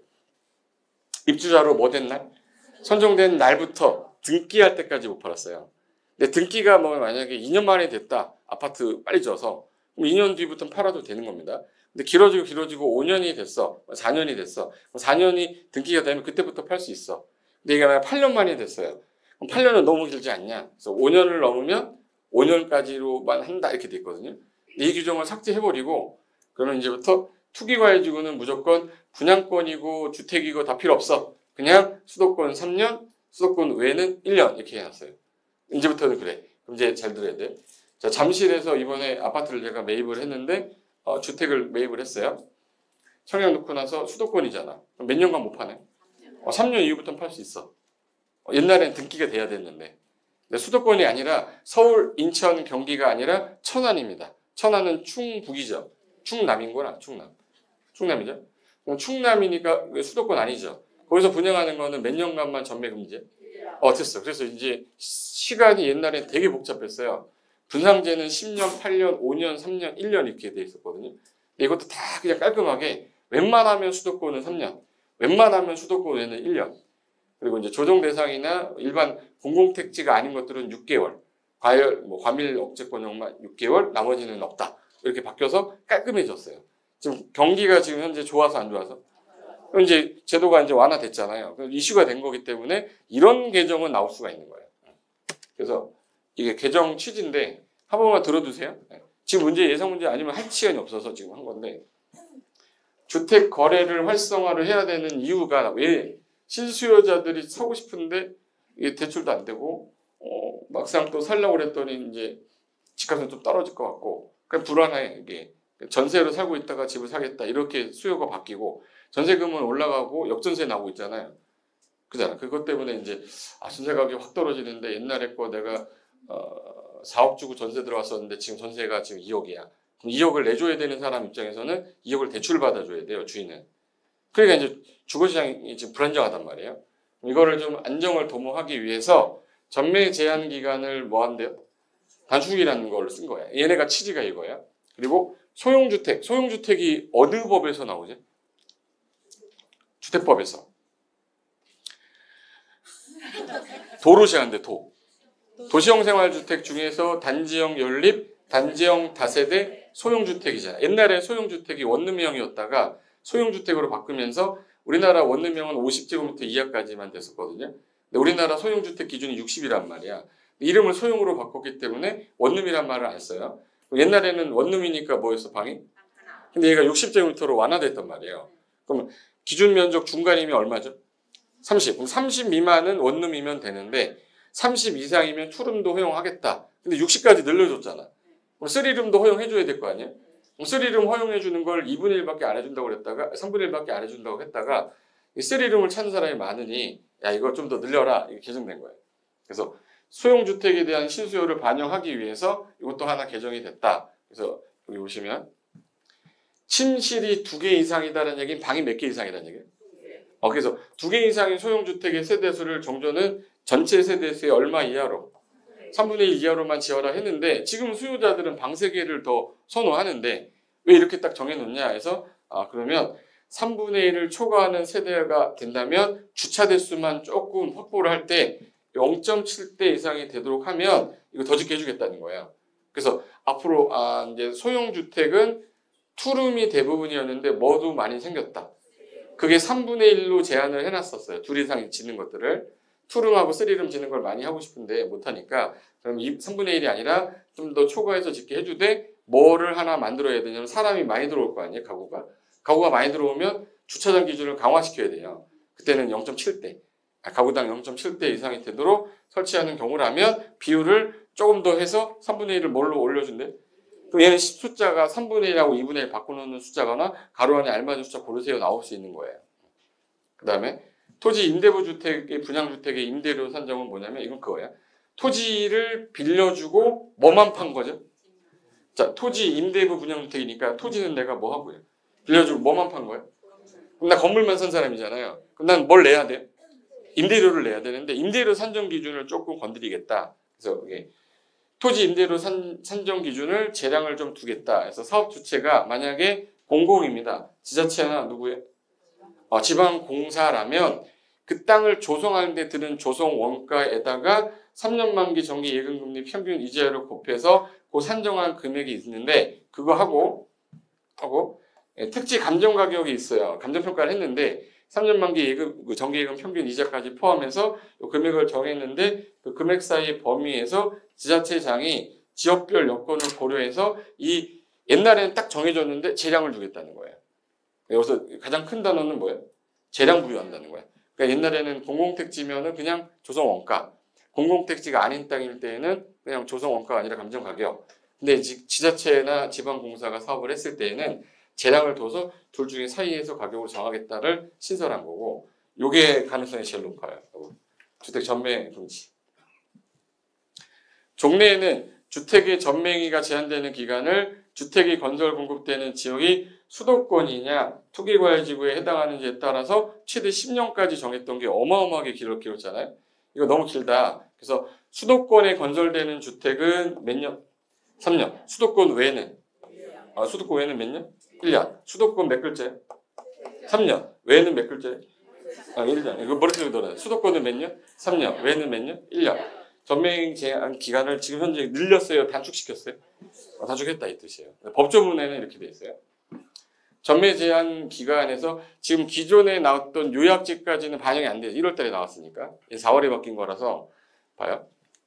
입주자로 뭐 된 날? 선정된 날부터 등기할 때까지 못 팔았어요. 근데 등기가 뭐 만약에 이 년 만에 됐다. 아파트 빨리 져서 그럼 이 년 뒤부터는 팔아도 되는 겁니다. 근데 길어지고 길어지고 오 년이 됐어. 사 년이 됐어. 사 년이 등기가 되면 그때부터 팔 수 있어. 근데 이게 만약 팔 년 만에 됐어요. 그럼 팔 년은 너무 길지 않냐? 그래서 오 년을 넘으면 오 년까지로만 한다 이렇게 돼 있거든요. 근데 이 규정을 삭제해버리고 그러면 이제부터 투기과열지구는 무조건 분양권이고 주택이고 다 필요 없어. 그냥 수도권 삼 년, 수도권 외는 일 년 이렇게 해놨어요. 이제부터는 그래. 그럼 이제 잘 들어야 돼. 자, 잠실에서 이번에 아파트를 제가 매입을 했는데 어, 주택을 매입을 했어요. 청약 놓고 나서 수도권이잖아. 그럼 몇 년간 못 파네? 어, 삼 년 이후부터는 팔 수 있어. 어, 옛날엔 등기가 돼야 됐는데. 근데 수도권이 아니라 서울, 인천, 경기가 아니라 천안입니다. 천안은 충북이죠. 충남인구나, 충남. 충남이죠. 그럼 충남이니까 왜 수도권 아니죠. 거기서 분양하는 거는 몇 년간만 전매금지? 어, 됐어. 그래서 이제 시간이 옛날에 되게 복잡했어요. 분상제는 십 년, 팔 년, 오 년, 삼 년, 일 년 이렇게 돼 있었거든요. 근데 이것도 다 그냥 깔끔하게 웬만하면 수도권은 삼 년, 웬만하면 수도권 외는 일 년. 그리고 이제 조정 대상이나 일반 공공택지가 아닌 것들은 육 개월. 과열, 뭐 과밀 억제권역만 육 개월, 나머지는 없다. 이렇게 바뀌어서 깔끔해졌어요. 지금 경기가 지금 현재 좋아서 안 좋아서? 이제 제도가 이제 완화됐잖아요. 이슈가 된 거기 때문에 이런 개정은 나올 수가 있는 거예요. 그래서 이게 개정 취지인데 한 번만 들어두세요. 지금 문제 예상 문제 아니면 할 시간이 없어서 지금 한 건데 주택 거래를 활성화를 해야 되는 이유가 왜 실수요자들이 사고 싶은데 이게 대출도 안 되고 어, 막상 또 살려고 그랬더니 이제 집값은 좀 떨어질 것 같고 그냥 불안해. 이게 전세로 살고 있다가 집을 사겠다 이렇게 수요가 바뀌고 전세금은 올라가고 역전세 나오고 있잖아요. 그잖아. 그것 때문에 이제 아, 전세 가격이 확 떨어지는데 옛날에 거 내가 어, 사억 주고 전세 들어왔었는데 지금 전세가 지금 이억이야. 그럼 이억을 내줘야 되는 사람 입장에서는 이억을 대출 받아줘야 돼요. 주인은. 그러니까 이제 주거시장이 지금 불안정하단 말이에요. 이거를 좀 안정을 도모하기 위해서 전매 제한 기간을 뭐 한대요? 단축이라는 걸 쓴 거야. 얘네가 취지가 이거야. 그리고 소형주택. 소형주택이 어느 법에서 나오지? 주택법에서. 도로 제한돼, 도. 도시형 생활주택 중에서 단지형 연립, 단지형 다세대, 소형주택이잖아. 옛날에 소형주택이 원룸형이었다가 소형주택으로 바꾸면서 우리나라 원룸형은 오십 제곱미터 이하까지만 됐었거든요. 근데 우리나라 소형주택 기준이 육십이란 말이야. 이름을 소형으로 바꿨기 때문에 원룸이란 말을 안 써요. 옛날에는 원룸이니까 뭐였어, 방이? 근데 얘가 육십 제곱미터로 완화됐단 말이에요. 그럼 기준 면적 중간이면 얼마죠? 삼십. 그럼 삼십 미만은 원룸이면 되는데 삼십 이상이면 투룸도 허용하겠다. 근데 육십까지 늘려줬잖아. 그럼 쓰리룸도 허용해줘야 될 거 아니에요? 그럼 쓰리룸 허용해주는 걸 이분의 일밖에 안 해준다고 그랬다가 삼분의 일밖에 안 해준다고 했다가 쓰리룸을 찾는 사람이 많으니 야 이거 좀 더 늘려라 이게 개정된 거예요. 그래서 소형주택에 대한 신수요를 반영하기 위해서 이것도 하나 개정이 됐다. 그래서 여기 보시면 침실이 두 개 이상이다라는 얘기는 방이 몇 개 이상이라는 얘기예요. 어, 그래서 두 개 이상인 소형주택의 세대수를 정조는 전체 세대수의 얼마 이하로 삼분의 일 이하로만 지어라 했는데 지금 수요자들은 방 세 개를 더 선호하는데 왜 이렇게 딱 정해놓냐 해서 아 그러면 삼분의 일을 초과하는 세대가 된다면 주차 대수만 조금 확보를 할 때 영 점 칠 대 이상이 되도록 하면 이거 더 짓게 해주겠다는 거예요. 그래서 앞으로 아 이제 소형주택은 투룸이 대부분이었는데 뭐도 많이 생겼다. 그게 삼분의 일로 제한을 해놨었어요. 둘 이상 짓는 것들을. 투룸하고 쓰리룸 짓는 걸 많이 하고 싶은데 못하니까 그럼 삼분의 일이 아니라 좀 더 초과해서 짓게 해주되 뭐를 하나 만들어야 되냐면 사람이 많이 들어올 거 아니에요. 가구가. 가구가 많이 들어오면 주차장 기준을 강화시켜야 돼요. 그때는 영 점 칠 대. 가구당 영 점 칠 대 이상이 되도록 설치하는 경우라면 비율을 조금 더 해서 삼분의 일을 뭘로 올려준대? 그럼 얘는 숫자가 삼분의 일하고 이분의 일 바꿔놓는 숫자거나 가로 안에 알맞은 숫자 고르세요 나올 수 있는 거예요. 그 다음에 토지 임대부 주택의 분양주택의 임대료 산정은 뭐냐면 이건 그거야. 토지를 빌려주고 뭐만 판 거죠? 자, 토지 임대부 분양주택이니까 토지는 내가 뭐 하고요? 빌려주고 뭐만 판 거야? 그럼 나 건물만 산 사람이잖아요. 그럼 난 뭘 내야 돼요? 임대료를 내야 되는데 임대료 산정 기준을 조금 건드리겠다. 그래서 이게 토지 임대료 산, 산정 기준을 재량을 좀 두겠다. 그래서 사업 주체가 만약에 공공입니다. 지자체나 누구예요? 어, 지방공사라면 그 땅을 조성하는 데 드는 조성 원가에다가 삼 년 만기 정기 예금금리 평균 이자율을 곱해서 그 산정한 금액이 있는데 그거 하고 하고 예, 택지 감정 가격이 있어요. 감정평가를 했는데 삼 년 만기 예금, 정기예금 평균 이자까지 포함해서 금액을 정했는데 그 금액 사이 범위에서 지자체장이 지역별 여건을 고려해서 이 옛날에는 딱 정해졌는데 재량을 주겠다는 거예요. 여기서 가장 큰 단어는 뭐예요? 재량 부여한다는 거예요. 그러니까 옛날에는 공공택지면은 그냥 조성 원가, 공공택지가 아닌 땅일 때에는 그냥 조성 원가가 아니라 감정 가격. 근데 지자체나 지방공사가 사업을 했을 때에는 재량을 둬서 둘 중에 사이에서 가격을 정하겠다를 신설한 거고, 요게 가능성이 제일 높아요. 주택 전매 금지. 종래에는 주택의 전매행위가 제한되는 기간을 주택이 건설 공급되는 지역이 수도권이냐 투기과열지구에 해당하는지에 따라서 최대 십 년까지 정했던 게 어마어마하게 길었잖아요. 이거 너무 길다. 그래서 수도권에 건설되는 주택은 몇 년? 삼 년. 수도권 외에는? 아, 수도권 외에는 몇 년? 일 년. 수도권 몇 글자예요? 삼 년. 외에는 몇 글자예요? 아, 일 년. 이거 머릿속에 넣어놔요. 수도권은 몇 년? 삼 년. 외에는 몇 년? 일 년. 전매행 제한 기간을 지금 현재 늘렸어요? 단축시켰어요? 어, 단축했다 이 뜻이에요. 법조문에는 이렇게 돼 있어요. 전매 제한 기간에서 지금 기존에 나왔던 요약지까지는 반영이 안 돼요. 일월 달에 나왔으니까. 사월에 바뀐 거라서 봐요.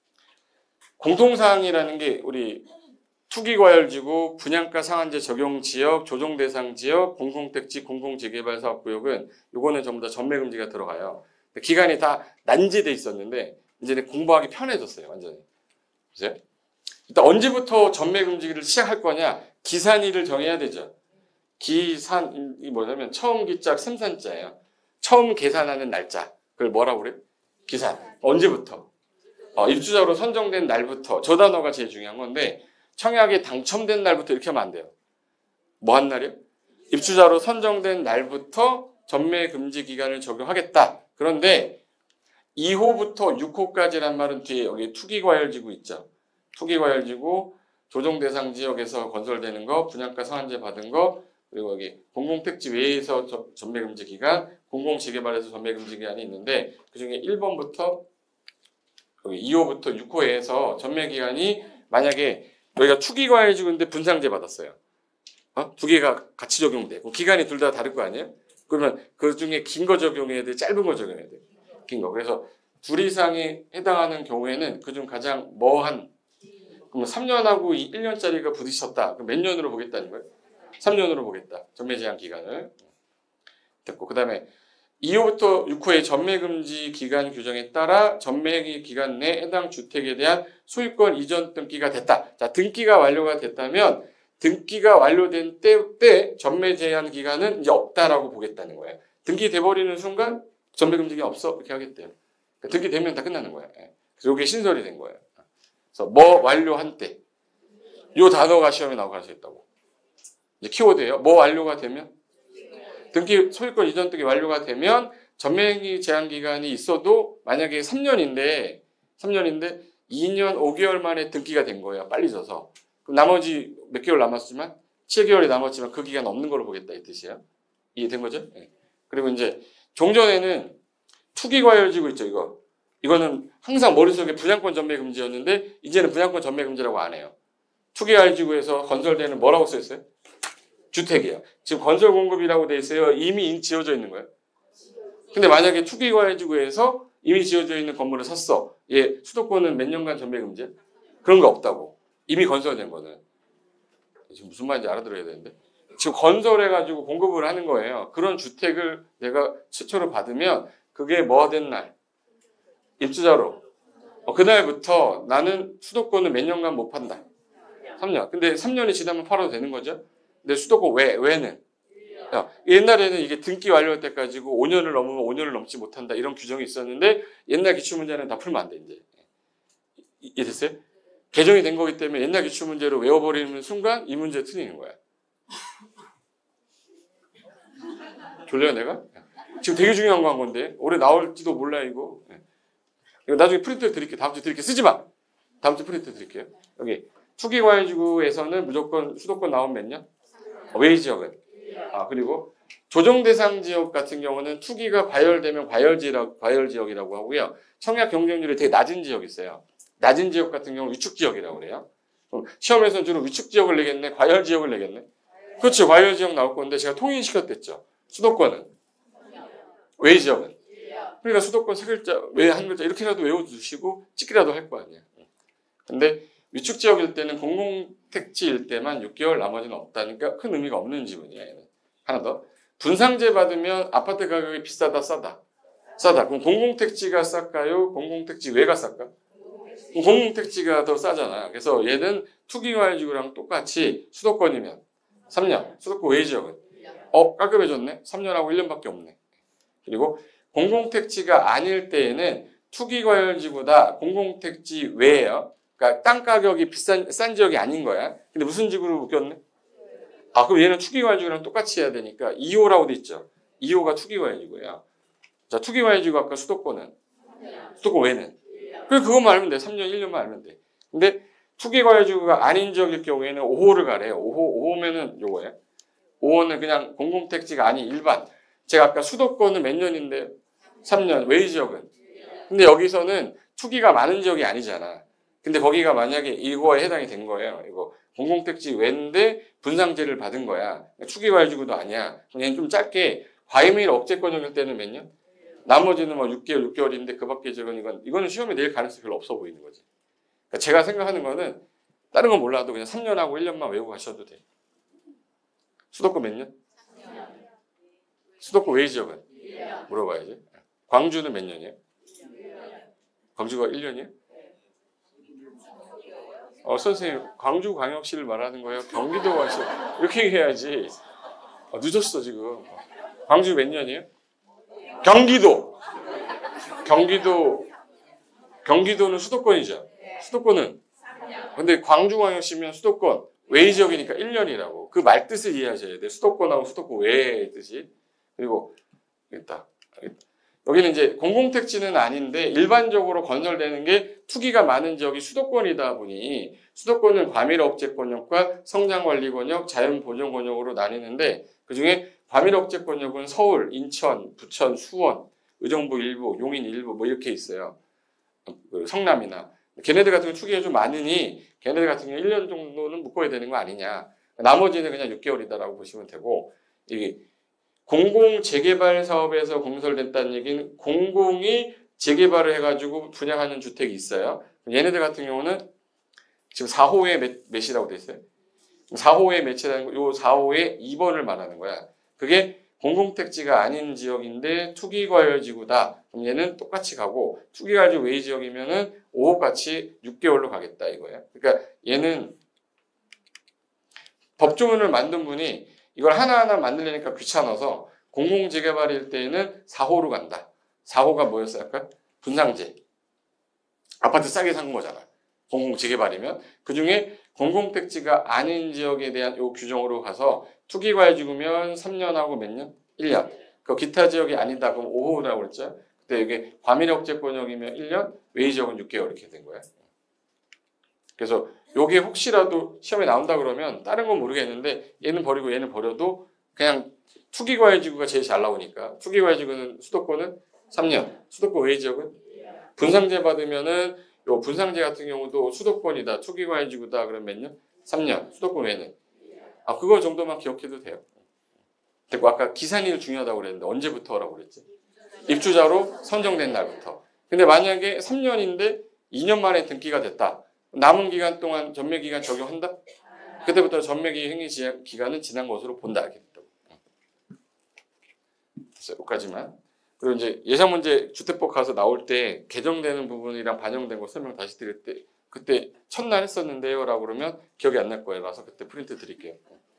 공통사항이라는 게 우리 투기과열지구, 분양가 상한제 적용 지역, 조정 대상 지역, 공공택지, 공공재개발 사업구역은 요거는 전부 다 전매금지가 들어가요. 기간이 다 난제돼 있었는데 이제 공부하기 편해졌어요. 완전히. 보세요. 일단 언제부터 전매금지를 시작할 거냐? 기산일을 정해야 되죠. 기산이 뭐냐면 처음 기짝 생산자예요. 처음 계산하는 날짜. 그걸 뭐라고 그래요? 기산. 언제부터? 어, 입주자로 선정된 날부터. 저 단어가 제일 중요한 건데 청약에 당첨된 날부터 이렇게 하면 안 돼요. 뭐 한 날이요? 입주자로 선정된 날부터 전매금지 기간을 적용하겠다. 그런데 이 호부터 육 호까지란 말은 뒤에 여기 투기과열지구 있죠. 투기과열지구, 조정대상 지역에서 건설되는 거, 분양가 상한제 받은 거, 그리고 여기 공공택지 외에서 전매금지 기간, 공공재개발에서 전매금지 기간이 있는데 그중에 일 번부터 여기 이 호부터 육 호에서 전매기간이 만약에 여기가 투기과열지구인데 분상제 받았어요. 어? 두 개가 같이 적용돼. 기간이 둘 다 다를 거 아니에요? 그러면 그 중에 긴 거 적용해야 돼? 짧은 거 적용해야 돼? 긴 거. 그래서 둘 이상에 해당하는 경우에는 그중 가장 뭐한 그럼 삼 년하고 일 년짜리가 부딪혔다. 그럼 몇 년으로 보겠다는 거예요? 삼 년으로 보겠다. 전매 제한 기간을. 됐고. 그 다음에 이 호부터 육 호의 전매금지 기간 규정에 따라 전매 기간 내 해당 주택에 대한 소유권 이전 등기가 됐다. 자, 등기가 완료가 됐다면 등기가 완료된 때, 때 전매 제한 기간은 이제 없다라고 보겠다는 거예요. 등기돼 버리는 순간 전매금지가 없어 이렇게 하겠대요. 그러니까 등기되면 다 끝나는 거야. 예. 그래서 이게 신설이 된 거예요. 그래서 뭐 완료한 때 이 단어가 시험에 나올 가능성이 있다고. 이제 키워드예요. 뭐 완료가 되면 등기 소유권 이전 등기 완료가 되면 전매행위 제한 기간이 있어도 만약에 삼 년인데 삼 년인데 이 년 오 개월 만에 등기가 된 거예요. 빨리 져서. 그럼 나머지 몇 개월 남았지만 칠 개월이 남았지만 그 기간 없는 걸로 보겠다 이 뜻이에요. 이해된 거죠? 네. 그리고 이제 종전에는 투기과열지구 있죠. 이거. 이거는 항상 머릿속에 분양권 전매 금지였는데 이제는 분양권 전매 금지라고 안 해요. 투기과열지구에서 건설되는 뭐라고 써 있어요? 주택이에요. 지금 건설 공급이라고 돼 있어요. 이미 지어져 있는 거예요. 근데 만약에 투기과열지구에서 이미 지어져 있는 건물을 샀어. 얘 수도권은 몇 년간 전매 금지야? 그런 거 없다고. 이미 건설된 거는. 지금 무슨 말인지 알아들어야 되는데. 지금 건설해가지고 공급을 하는 거예요. 그런 주택을 내가 최초로 받으면 그게 뭐 된 날? 입주자로. 어, 그날부터 나는 수도권을 몇 년간 못 판다. 삼 년. 근데 삼 년이 지나면 팔아도 되는 거죠? 근데 수도권 왜? 왜는? 야, 옛날에는 이게 등기 완료할 때까지 오 년을 넘으면 오 년을 넘지 못한다. 이런 규정이 있었는데 옛날 기출문제는 다 풀면 안 돼. 이제. 이해됐어요? 개정이 된 거기 때문에 옛날 기출문제로 외워버리는 순간 이 문제 틀리는 거야. 졸려요 내가? 지금 되게 중요한 거 한 건데 올해 나올지도 몰라 이거. 이거 나중에 프린트 드릴게요. 다음 주에 드릴게요. 쓰지 마. 다음 주 프린트 드릴게요. 여기 투기과열지구에서는 무조건 수도권 나온 몇 년? 외의 지역은. 아 그리고 조정 대상 지역 같은 경우는 투기가 과열되면 과열지역 과열지역이라고 하고요. 청약 경쟁률이 되게 낮은 지역이 있어요. 낮은 지역 같은 경우 위축 지역이라고 그래요. 그럼 시험에서는 주로 위축 지역을 내겠네, 과열 지역을 내겠네. 그렇죠. 과열 지역 나올 건데 제가 통일시켰댔죠. 수도권은 외의 지역은. 그러니까 수도권 세 글자, 외 한 글자 이렇게라도 외워주시고 찍기라도 할 거 아니야. 근데 위축 지역일 때는 공공택지일 때만 육 개월 나머지는 없다니까 큰 의미가 없는 지분이야. 얘는. 하나 더. 분상제 받으면 아파트 가격이 비싸다 싸다. 싸다. 그럼 공공택지가 쌀까요? 공공택지 외가 쌀까? 공공택지가 더 싸잖아. 그래서 얘는 투기과열지구랑 똑같이 수도권이면 삼 년. 수도권 외의 지역은. 어 깔끔해졌네. 삼 년하고 일 년밖에 없네. 그리고 공공택지가 아닐 때에는 투기과열지구다. 공공택지 외예요. 그러니까 땅 가격이 비싼 싼 지역이 아닌 거야. 근데 무슨 지구로 묶였네? 아 그럼 얘는 투기과열지구랑 똑같이 해야 되니까 이 호라고 돼 있죠. 이 호가 투기과열지구야. 자 투기과열지구 아까 수도권은 수도권 외는. 그래 그것만 알면 돼. 삼 년 일 년만 알면 돼. 근데 투기과열지구가 아닌 지역일 경우에는 오 호를 가래요. 오 호 오 호면은 요거예요. 오 호는 그냥 공공택지가 아닌 일반. 제가 아까 수도권은 몇 년인데 삼 년 외의 지역은. 근데 여기서는 투기가 많은 지역이 아니잖아. 근데 거기가 만약에 이거에 해당이 된 거예요. 이거 공공택지 외인데 분상제를 받은 거야. 투기과열지구도 아니야. 얘는 좀 짧게 과잉일 억제권역일 때는 몇 년? 나머지는 뭐 육 개월, 육 개월인데 그 밖의 지역은 이건 이거는 시험에 낼 가능성이 별로 없어 보이는 거지. 그러니까 제가 생각하는 거는 다른 건 몰라도 그냥 삼 년하고 일 년만 외우고 가셔도 돼. 수도권 몇 년? 수도권 외의 지역은? 물어봐야지. 광주는 몇 년이에요? 광주가 일 년이에요? 어, 선생님, 광주광역시를 말하는 거예요? 경기도광역시 이렇게 얘기해야지. 어, 늦었어 지금. 광주 몇 년이에요? 경기도. 경기도. 경기도는 수도권이죠. 수도권은. 근데 광주광역시면 수도권 외의 지역이니까 일 년이라고. 그 말뜻을 이해하셔야 돼. 수도권하고 수도권 외의 뜻이. 그리고 있다. 여기는 이제 공공택지는 아닌데 일반적으로 건설되는 게 투기가 많은 지역이 수도권이다 보니 수도권은 과밀억제권역과 성장관리권역, 자연보존권역으로 나뉘는데 그중에 과밀억제권역은 서울, 인천, 부천, 수원, 의정부 일부, 용인 일부 뭐 이렇게 있어요. 성남이나. 걔네들 같은 경우 투기가 좀 많으니 걔네들 같은 경우 일 년 정도는 묶어야 되는 거 아니냐. 나머지는 그냥 육 개월이다라고 보시면 되고 이게 공공재개발 사업에서 공설됐다는 얘기는 공공이 재개발을 해가지고 분양하는 주택이 있어요. 얘네들 같은 경우는 지금 사 호에 몇, 몇이라고 돼 있어요? 사 호에 몇이라는 거, 요 사 호에 이 번을 말하는 거야. 그게 공공택지가 아닌 지역인데 투기과열지구다. 그럼 얘는 똑같이 가고 투기과열지구 외의 지역이면은 오 호같이 육 개월로 가겠다 이거야. 그러니까 얘는 법조문을 만든 분이 이걸 하나하나 만들려니까 귀찮아서 공공재개발일 때에는 사 호로 간다. 사 호가 뭐였어요? 아까? 분상제. 아파트 싸게 산 거잖아. 공공재개발이면. 그중에 공공택지가 아닌 지역에 대한 요 규정으로 가서 투기과열지구면 삼 년하고 몇 년? 일 년. 그 기타 지역이 아니다. 그럼 오 호라고 그랬죠. 그때 이게 과밀억제권역이면 일 년, 외의지역은 육 개월 이렇게 된 거야. 그래서 요게 혹시라도 시험에 나온다 그러면 다른 건 모르겠는데 얘는 버리고 얘는 버려도 그냥 투기과열지구가 제일 잘 나오니까 투기과열지구는 수도권은 삼 년, 수도권 외의지역은 분상제 받으면은 요 분상제 같은 경우도 수도권이다, 투기과열지구다 그러면 몇 년? 삼 년, 수도권 외는 아 그거 정도만 기억해도 돼요. 됐고 아까 기산일 중요하다고 그랬는데 언제부터라고 그랬지? 입주자로 선정된 날부터. 근데 만약에 삼 년인데 이 년 만에 등기가 됐다. 남은 기간 동안 전매기간 적용한다? 그때부터 전매기 행위 기간은 지난 것으로 본다. 이렇게 됐다고. 됐어요. 여기까지만. 그리고 이제 예상문제 주택법 가서 나올 때 개정되는 부분이랑 반영된 거 설명 다시 드릴 때 그때 첫날 했었는데요 라고 그러면 기억이 안 날 거예요. 라서 그때 프린트 드릴게요.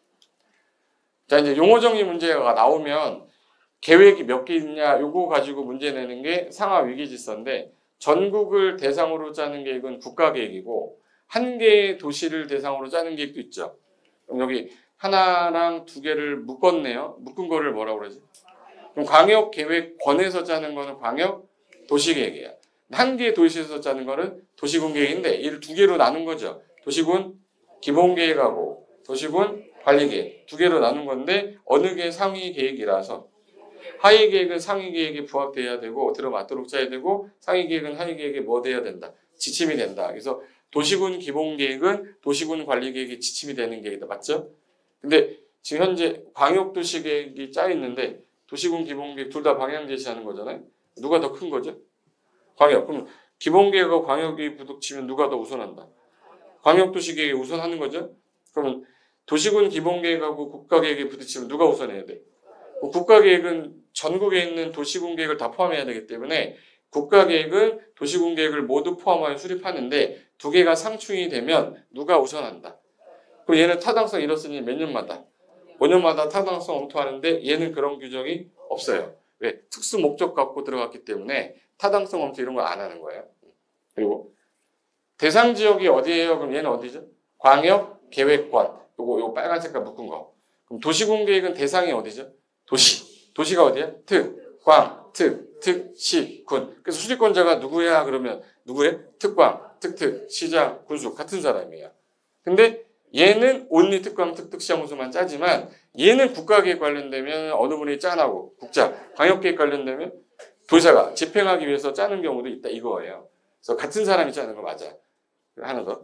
자 이제 용어 정리 문제가 나오면 계획이 몇 개 있냐 요거 가지고 문제 내는 게 상하 위기질서인데 전국을 대상으로 짜는 계획은 국가계획이고 한 개의 도시를 대상으로 짜는 계획도 있죠. 그럼 여기 하나랑 두 개를 묶었네요. 묶은 거를 뭐라고 그러지? 그럼 광역계획권에서 짜는 거는 광역도시계획이야. 한 개의 도시에서 짜는 거는 도시군계획인데 얘를 두 개로 나눈 거죠. 도시군 기본계획하고 도시군 관리계획 두 개로 나눈 건데 어느 게 상위 계획이라서 하위 계획은 상위 계획에 부합돼야 되고 들어맞도록 짜야 되고 상위 계획은 하위 계획에 뭐 돼야 된다. 지침이 된다. 그래서 도시군 기본 계획은 도시군 관리 계획이 지침이 되는 계획이다. 맞죠? 근데 지금 현재 광역도시 계획이 짜 있는데 도시군 기본 계획 둘 다 방향 제시하는 거잖아요. 누가 더 큰 거죠? 광역. 그럼 기본 계획과 광역이 부딪히면 누가 더 우선한다? 광역도시 계획이 우선하는 거죠? 그러면 도시군 기본 계획하고 국가 계획이 부딪히면 누가 우선해야 돼? 국가계획은 전국에 있는 도시군 계획을 다 포함해야 되기 때문에 국가계획은 도시군 계획을 모두 포함하여 수립하는데 두 개가 상충이 되면 누가 우선한다. 그럼 얘는 타당성 잃었으니 몇 년마다? 오 년마다 타당성 검토하는데 얘는 그런 규정이 없어요. 왜? 특수 목적 갖고 들어갔기 때문에 타당성 검토 이런 거 안 하는 거예요. 그리고 대상 지역이 어디예요? 그럼 얘는 어디죠? 광역계획권. 요거 요거 빨간 색깔 묶은 거. 그럼 도시군 계획은 대상이 어디죠? 도시. 도시가 어디야? 특, 광, 특, 특, 시, 군. 그래서 수집권자가 누구야? 그러면 누구야? 특광, 특특, 시장, 군수 같은 사람이야. 근데 얘는 온리 특광, 특특, 시장, 군수만 짜지만 얘는 국가계획 관련되면 어느 분이 짠하고 국자, 광역계획 관련되면 도지사가 집행하기 위해서 짜는 경우도 있다 이거예요. 그래서 같은 사람이 짜는 거 맞아. 하나 더.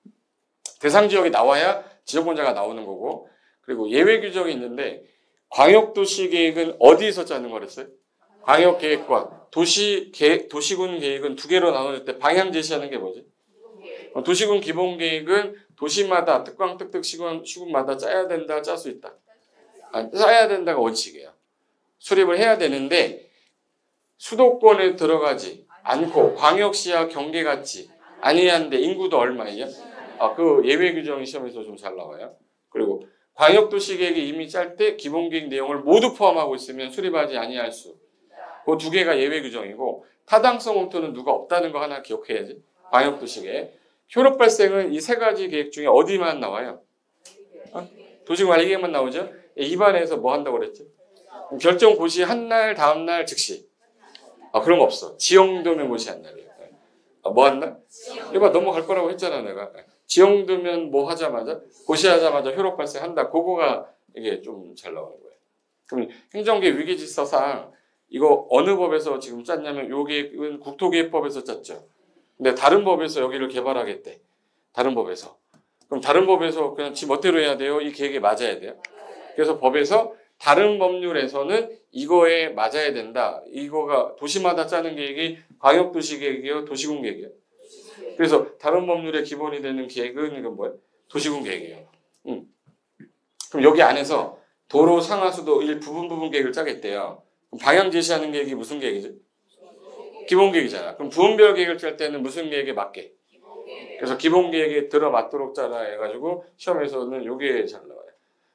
대상 지역이 나와야 지역권자가 나오는 거고 그리고 예외 규정이 있는데 광역도시 계획은 어디에서 짜는 거랬어요? 광역계획권. 도시 계획, 도시군 계획은 두 개로 나눠질 때 방향 제시하는 게 뭐지? 도시군 기본계획은 도시마다 특광, 특특, 시군, 시군마다 짜야 된다, 짤 수 있다. 아, 짜야 된다가 원칙이에요. 수립을 해야 되는데 수도권에 들어가지 않고 광역시와 경계같이 아니한데 인구도 얼마예요? 아, 그 예외 규정이 시험에서 좀 잘 나와요. 그리고 광역도시계획이 이미 짤 때 기본계획 내용을 모두 포함하고 있으면 수립하지 아니할 수. 그 두 개가 예외 규정이고 타당성 검토는 누가 없다는 거 하나 기억해야지. 광역도시계획. 효력 발생은 이 세 가지 계획 중에 어디만 나와요? 어? 도시관리계획만 나오죠? 입안에서 뭐 한다고 그랬지? 결정 고시 한 날, 다음 날 즉시. 아, 그런 거 없어. 지형도면 고시 한 날이에요. 아, 뭐 한 날? 이거 넘어갈 거라고 했잖아, 내가. 지형도면 뭐 하자마자, 고시하자마자 효력 발생한다. 그거가 이게 좀 잘 나오는 거예요. 그럼 행정계 위기질서상 이거 어느 법에서 지금 짰냐면 요 계획은 국토계획법에서 짰죠. 근데 다른 법에서 여기를 개발하겠대. 다른 법에서. 그럼 다른 법에서 그냥 지 멋대로 해야 돼요? 이 계획에 맞아야 돼요? 그래서 법에서 다른 법률에서는 이거에 맞아야 된다. 이거가 도시마다 짜는 계획이 광역도시계획이요? 도시군 계획이요? 그래서 다른 법률의 기본이 되는 계획은 이건 뭐예요? 도시군 계획이에요. 음. 그럼 여기 안에서 도로 상하수도 일 부분 부분 계획을 짜겠대요. 그럼 방향 제시하는 계획이 무슨 계획이지? 기본 계획이잖아. 그럼 부분별 계획을 짤 때는 무슨 계획에 맞게? 그래서 기본 계획에 들어맞도록 짜라 해가지고 시험에서는 요게 잘 나와요.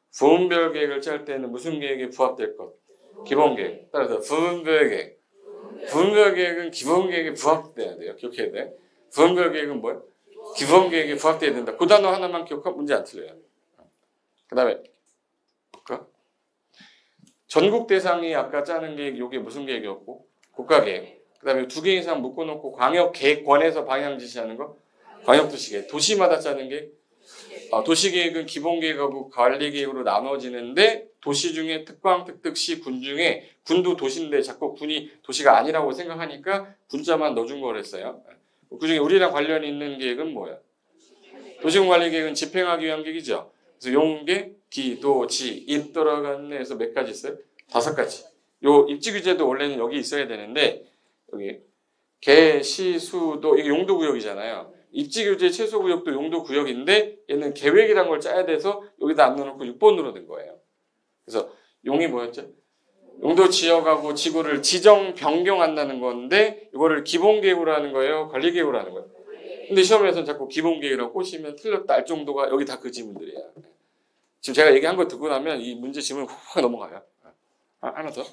부분별 계획을 짤 때는 무슨 계획에 부합될 것? 기본 계획. 따라서 부분별 계획. 부분별 계획은 기본 계획에 부합돼야 돼요. 기억해야 돼. 부분별 계획은 뭐야? 기본 계획에 부합돼야 된다. 그 단어 하나만 기억하면 문제 안 틀려요. 그 다음에 볼까? 전국 대상이 아까 짜는 계획, 이게 무슨 계획이었고? 국가 계획. 그 다음에 두 개 이상 묶어놓고 광역 계획권에서 방향 지시하는 거? 광역도시계획. 도시마다 짜는 계획? 아, 도시계획은 기본계획하고 관리계획으로 나눠지는데 도시 중에 특광, 특특시, 군 중에 군도 도시인데 자꾸 군이 도시가 아니라고 생각하니까 군자만 넣어준 거랬어요. 그 중에 우리랑 관련이 있는 계획은 뭐야? 도시군관리계획은 집행하기 위한 계획이죠. 그래서 용계, 기, 도, 지, 이 들어간 데에서 몇 가지 있어요? 다섯 가지. 요 입지규제도 원래는 여기 있어야 되는데 여기 개, 시, 수, 도 이게 용도구역이잖아요. 입지규제 최소구역도 용도구역인데 얘는 계획이란 걸 짜야 돼서 여기다 안 넣어놓고 육 번으로 된 거예요. 그래서 용이 뭐였죠? 용도 지역하고 지구를 지정 변경한다는 건데 이거를 기본계획으로 하는 거예요? 관리계획으로 하는 거예요? 근데 시험에서는 자꾸 기본계획이라고 꼬시면 틀렸다 할 정도가 여기 다 그 지문들이에요. 지금 제가 얘기한 거 듣고 나면 이 문제 지문 확 넘어가요. 아, 하나 더.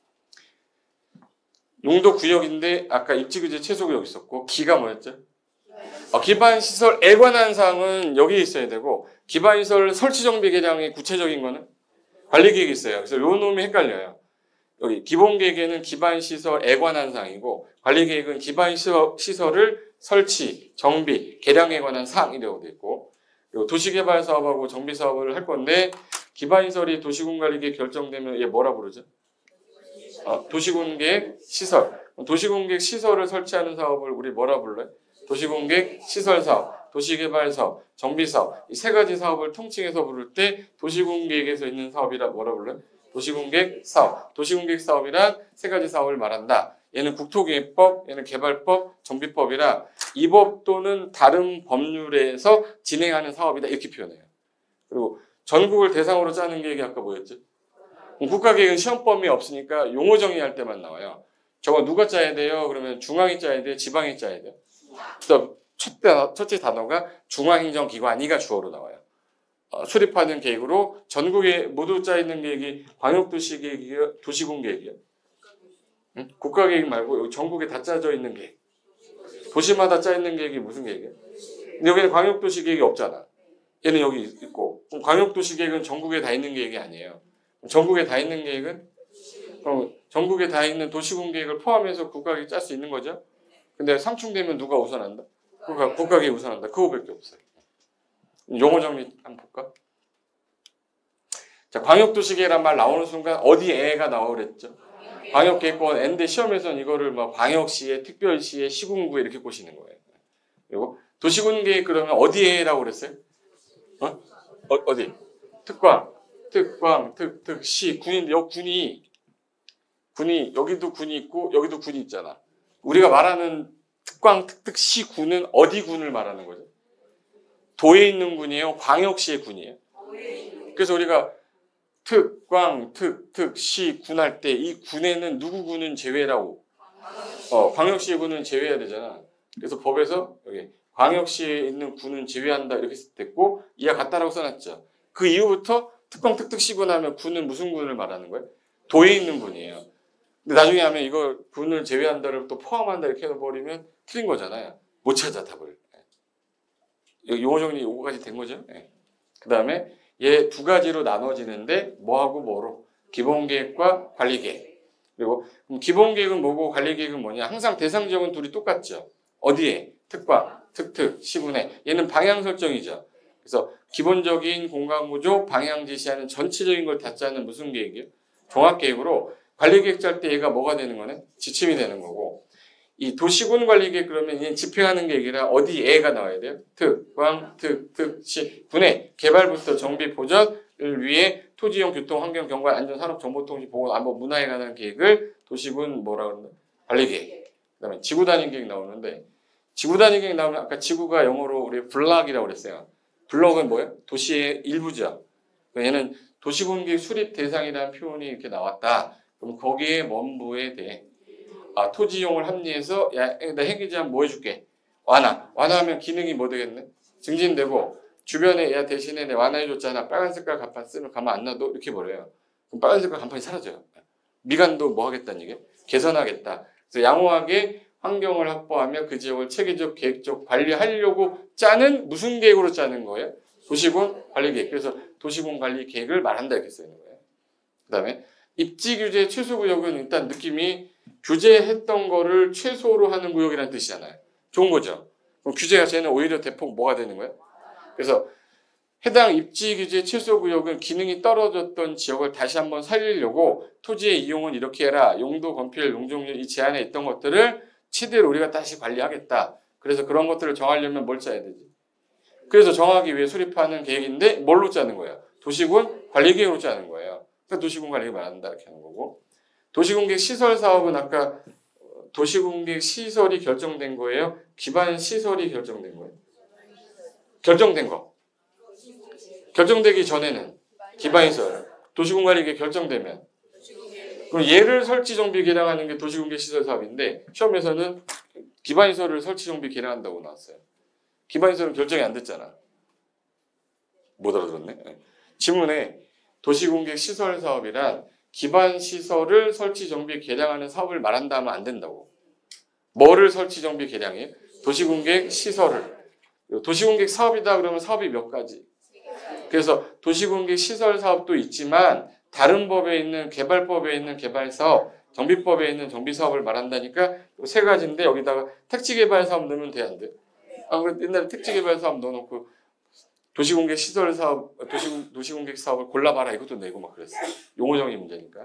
용도구역인데 아까 입지규제 최소구역 있었고 기가 뭐였죠? 어, 기반시설에 관한 사항은 여기 있어야 되고 기반시설 설치정비 계량의 구체적인 거는 관리계획이 있어요. 그래서 요 놈이 헷갈려요. 여기 기본계획에는 기반시설에 관한 사항이고 관리계획은 기반시설을 설치, 정비, 계량에 관한 사항이라고 돼 있고 그리고 도시개발사업하고 정비사업을 할 건데 기반시설이 도시군관리계획 결정되면 얘 뭐라 부르죠? 어, 도시군계획 시설. 도시군계획 시설을 설치하는 사업을 우리 뭐라 불러요? 도시공객 시설사업, 도시개발사업, 정비사업 이 세 가지 사업을 통칭해서 부를 때 도시공계획에서 있는 사업이라 뭐라 불러요? 도시공객 사업. 도시공객 사업이란 세 가지 사업을 말한다. 얘는 국토계획법, 얘는 개발법, 정비법이라 이 법 또는 다른 법률에서 진행하는 사업이다 이렇게 표현해요. 그리고 전국을 대상으로 짜는 계획이 아까 뭐였죠? 국가계획은 시험범위 없으니까 용어 정의할 때만 나와요. 저거 누가 짜야 돼요? 그러면 중앙이 짜야 돼요? 지방이 짜야 돼요? 그래서 첫 단어, 첫째 단어가 중앙행정기관이가 주어로 나와요. 어, 수립하는 계획으로 전국에 모두 짜있는 계획이 광역도시계획이요? 도시군계획이요? 응? 국가계획 말고 여기 전국에 다 짜져 있는 계획. 도시마다 짜있는 계획이 무슨 계획이에요? 근데 여기는 광역도시계획이 없잖아. 얘는 여기 있고 그럼 광역도시계획은 전국에 다 있는 계획이 아니에요. 전국에 다 있는 계획은 그럼 전국에 다 있는 도시군계획을 포함해서 국가계획 짤 수 있는 거죠? 근데 상충되면 누가 우선한다? 국가, 국가계획 우선한다. 그거밖에 없어요. 용어 정리 한번 볼까? 자, 광역도시계획이란 말 나오는 순간 어디 애가 나오고 그랬죠? 광역계획권 N데 시험에서는 이거를 막 광역시에, 특별시에, 시군구에 이렇게 꼬시는 거예요. 그리고 도시군계획 그러면 어디 애라고 그랬어요? 어? 어 어디? 특광, 특광, 특, 특, 시, 군인데 여기 군이 군이 여기도 군이 있고 여기도 군이 있잖아. 우리가 말하는 특광, 특특, 시, 군은 어디 군을 말하는 거죠? 도에 있는 군이에요? 광역시의 군이에요? 그래서 우리가 특광, 특, 특, 시, 군 할 때 이 군에는 누구 군은 제외라고 어, 광역시의 군은 제외해야 되잖아. 그래서 법에서 여기 광역시에 있는 군은 제외한다 이렇게 됐고 이하 같다라고 써놨죠. 그 이후부터 특광, 특특, 시군 하면 군은 무슨 군을 말하는 거예요? 도에 있는 군이에요. 근데 나중에 하면 이걸 군을 제외한다를 또 포함한다 이렇게 해버리면 틀린 거잖아요. 못 찾아 답을. 용어 정리 요거까지 된 거죠. 네. 그 다음에 얘 두 가지로 나눠지는데 뭐하고 뭐로? 기본계획과 관리계획. 그리고 그럼 기본계획은 뭐고 관리계획은 뭐냐? 항상 대상 지역은 둘이 똑같죠. 어디에? 특과, 특특, 시군에. 얘는 방향 설정이죠. 그래서 기본적인 공간구조, 방향 지시하는 전체적인 걸 다 짜는 무슨 계획이에요? 종합계획으로 관리계획 짤 때 얘가 뭐가 되는 거네? 지침이 되는 거고 이 도시군 관리계획 그러면 얘는 집행하는 계획이라 어디 애가 나와야 돼요? 특, 광, 특, 특, 시, 군의 개발부터 정비, 보전을 위해 토지용, 교통, 환경, 경관, 안전, 산업, 정보통신, 보건, 안보, 문화에 관한 계획을 도시군 뭐라 그러나? 관리계획. 그 다음에 지구 단위 계획 나오는데 지구 단위 계획 나오면 아까 지구가 영어로 우리 블락이라고 그랬어요. 블럭은 뭐예요? 도시의 일부죠. 얘는 도시군 계획 수립 대상이라는 표현이 이렇게 나왔다. 그럼 거기에 뭔부에 대해 아, 토지용을 합리해서 야, 나 행기제한 뭐 해줄게? 완화. 완화하면 기능이 뭐 되겠네? 증진되고 주변에 야 대신에 내 완화해줬잖아. 빨간 색깔 간판 쓰면 가만 안 놔도 이렇게 버려요. 그럼 빨간 색깔 간판이 사라져요. 미관도 뭐 하겠다는 얘기예요? 개선하겠다. 그래서 양호하게 환경을 확보하며 그 지역을 체계적, 계획적 관리하려고 짜는 무슨 계획으로 짜는 거예요? 도시군 관리 계획. 그래서 도시군 관리 계획을 말한다 이렇게 써 있는 거예요. 그 다음에 입지 규제 최소 구역은 일단 느낌이 규제했던 거를 최소로 하는 구역이라는 뜻이잖아요. 좋은 거죠. 그럼 규제가 쟤는 오히려 대폭 뭐가 되는 거예요? 그래서 해당 입지 규제 최소 구역은 기능이 떨어졌던 지역을 다시 한번 살리려고 토지의 이용은 이렇게 해라. 용도, 건폐율, 용적률 이 제한에 있던 것들을 최대로 우리가 다시 관리하겠다. 그래서 그런 것들을 정하려면 뭘 짜야 되지? 그래서 정하기 위해 수립하는 계획인데 뭘로 짜는 거예요? 도시군 관리계획으로 짜는 거예요. 그러니까 도시군 관리계획 말한다 이렇게 하는 거고. 도시공객 시설 사업은 아까 도시공객 시설이 결정된 거예요? 기반 시설이 결정된 거예요? 결정된 거. 결정되기 전에는 기반시설, 도시공관리계획 결정되면 그럼 얘를 설치 정비 개량하는 게 도시공개 시설 사업인데 시험에서는 기반시설을 설치 정비 개량한다고 나왔어요. 기반시설은 결정이 안 됐잖아. 못 알아들었네. 지문에 도시공개 시설 사업이란 기반시설을 설치 정비 개량하는 사업을 말한다 하면 안 된다고. 뭐를 설치 정비 개량해? 도시공객 시설을. 도시공객 사업이다 그러면 사업이 몇 가지? 그래서 도시공객 시설 사업도 있지만 다른 법에 있는 개발법에 있는 개발사업, 정비법에 있는 정비사업을 말한다니까 세 가지인데 여기다가 택지개발사업 넣으면 돼 안 돼? 아, 옛날에 택지개발사업 넣어놓고 도시공객 시설 사업, 도시, 도시공객 사업을 골라봐라 이것도 내고 막 그랬어요. 용어정의 문제니까.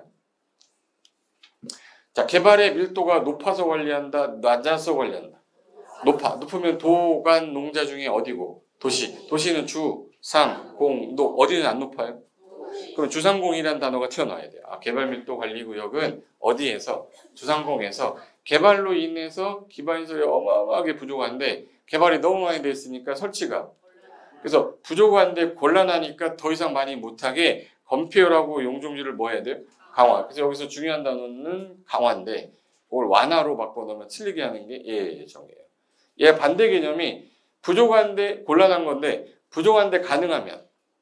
자, 개발의 밀도가 높아서 관리한다, 낮아서 관리한다. 높아. 높으면 도간 농자 중에 어디고? 도시. 도시는 주, 상, 공, 녹. 어디는 안 높아요? 그럼 주상공이라는 단어가 튀어나와야 돼요. 아, 개발 밀도 관리 구역은 어디에서? 주상공에서 개발로 인해서 기반시설이 어마어마하게 부족한데 개발이 너무 많이 돼 있으니까 설치가. 그래서 부족한데 곤란하니까 더 이상 많이 못하게 건폐율하고 용적률을 뭐 해야 돼요? 강화. 그래서 여기서 중요한 단어는 강화인데 그걸 완화로 바꿔놓으면 틀리게 하는 게 예정이에요. 얘 반대 개념이 부족한데 곤란한 건데 부족한데 가능하면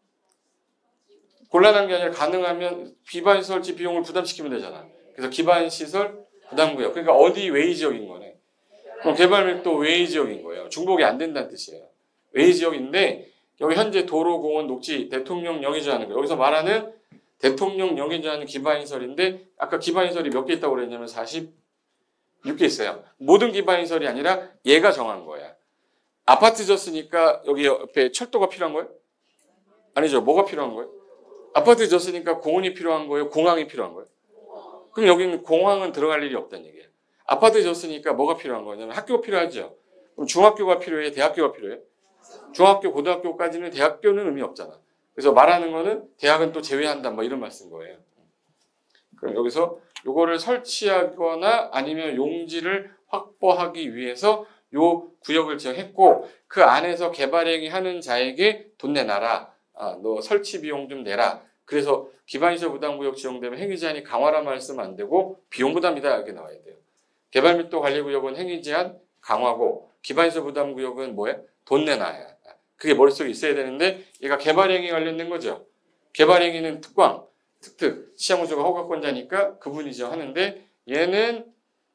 곤란한 게 아니라 가능하면 기반시설 설치 비용을 부담시키면 되잖아. 그래서 기반시설 부담구역. 그러니까 어디 외의 지역인 거네. 그럼 개발밀도 외의 지역인 거예요. 중복이 안 된다는 뜻이에요. 외의 지역인데 여기 현재 도로, 공원, 녹지, 대통령 영위제하는 거예요. 여기서 말하는 대통령 영위제하는 기반시설인데 아까 기반시설이 몇 개 있다고 그랬냐면 사십육 개 있어요. 모든 기반시설이 아니라 얘가 정한 거야. 아파트 졌으니까 여기 옆에 철도가 필요한 거예요? 아니죠. 뭐가 필요한 거예요? 아파트 졌으니까 공원이 필요한 거예요? 공항이 필요한 거예요? 그럼 여기는 공항은 들어갈 일이 없다는 얘기예요. 아파트 졌으니까 뭐가 필요한 거냐면 학교가 필요하죠. 그럼 중학교가 필요해? 대학교가 필요해? 중학교, 고등학교까지는 대학교는 의미 없잖아. 그래서 말하는 거는 대학은 또 제외한다. 뭐 이런 말씀 거예요. 그럼 여기서 요거를 설치하거나 아니면 용지를 확보하기 위해서 요 구역을 지정했고 그 안에서 개발행위 하는 자에게 돈 내놔라. 아, 너 설치 비용 좀 내라. 그래서 기반시설 부담구역 지정되면 행위제한이 강화란 말 쓰면 안 되고 비용 부담이다 이렇게 나와야 돼요. 개발밀도 관리구역은 행위제한 강화고 기반시설 부담구역은 뭐야? 돈 내놔야. 그게 머릿속에 있어야 되는데 얘가 개발행위 관련된 거죠. 개발행위는 특광, 특특, 시장구조가 허가권자니까 그분이죠 하는데 얘는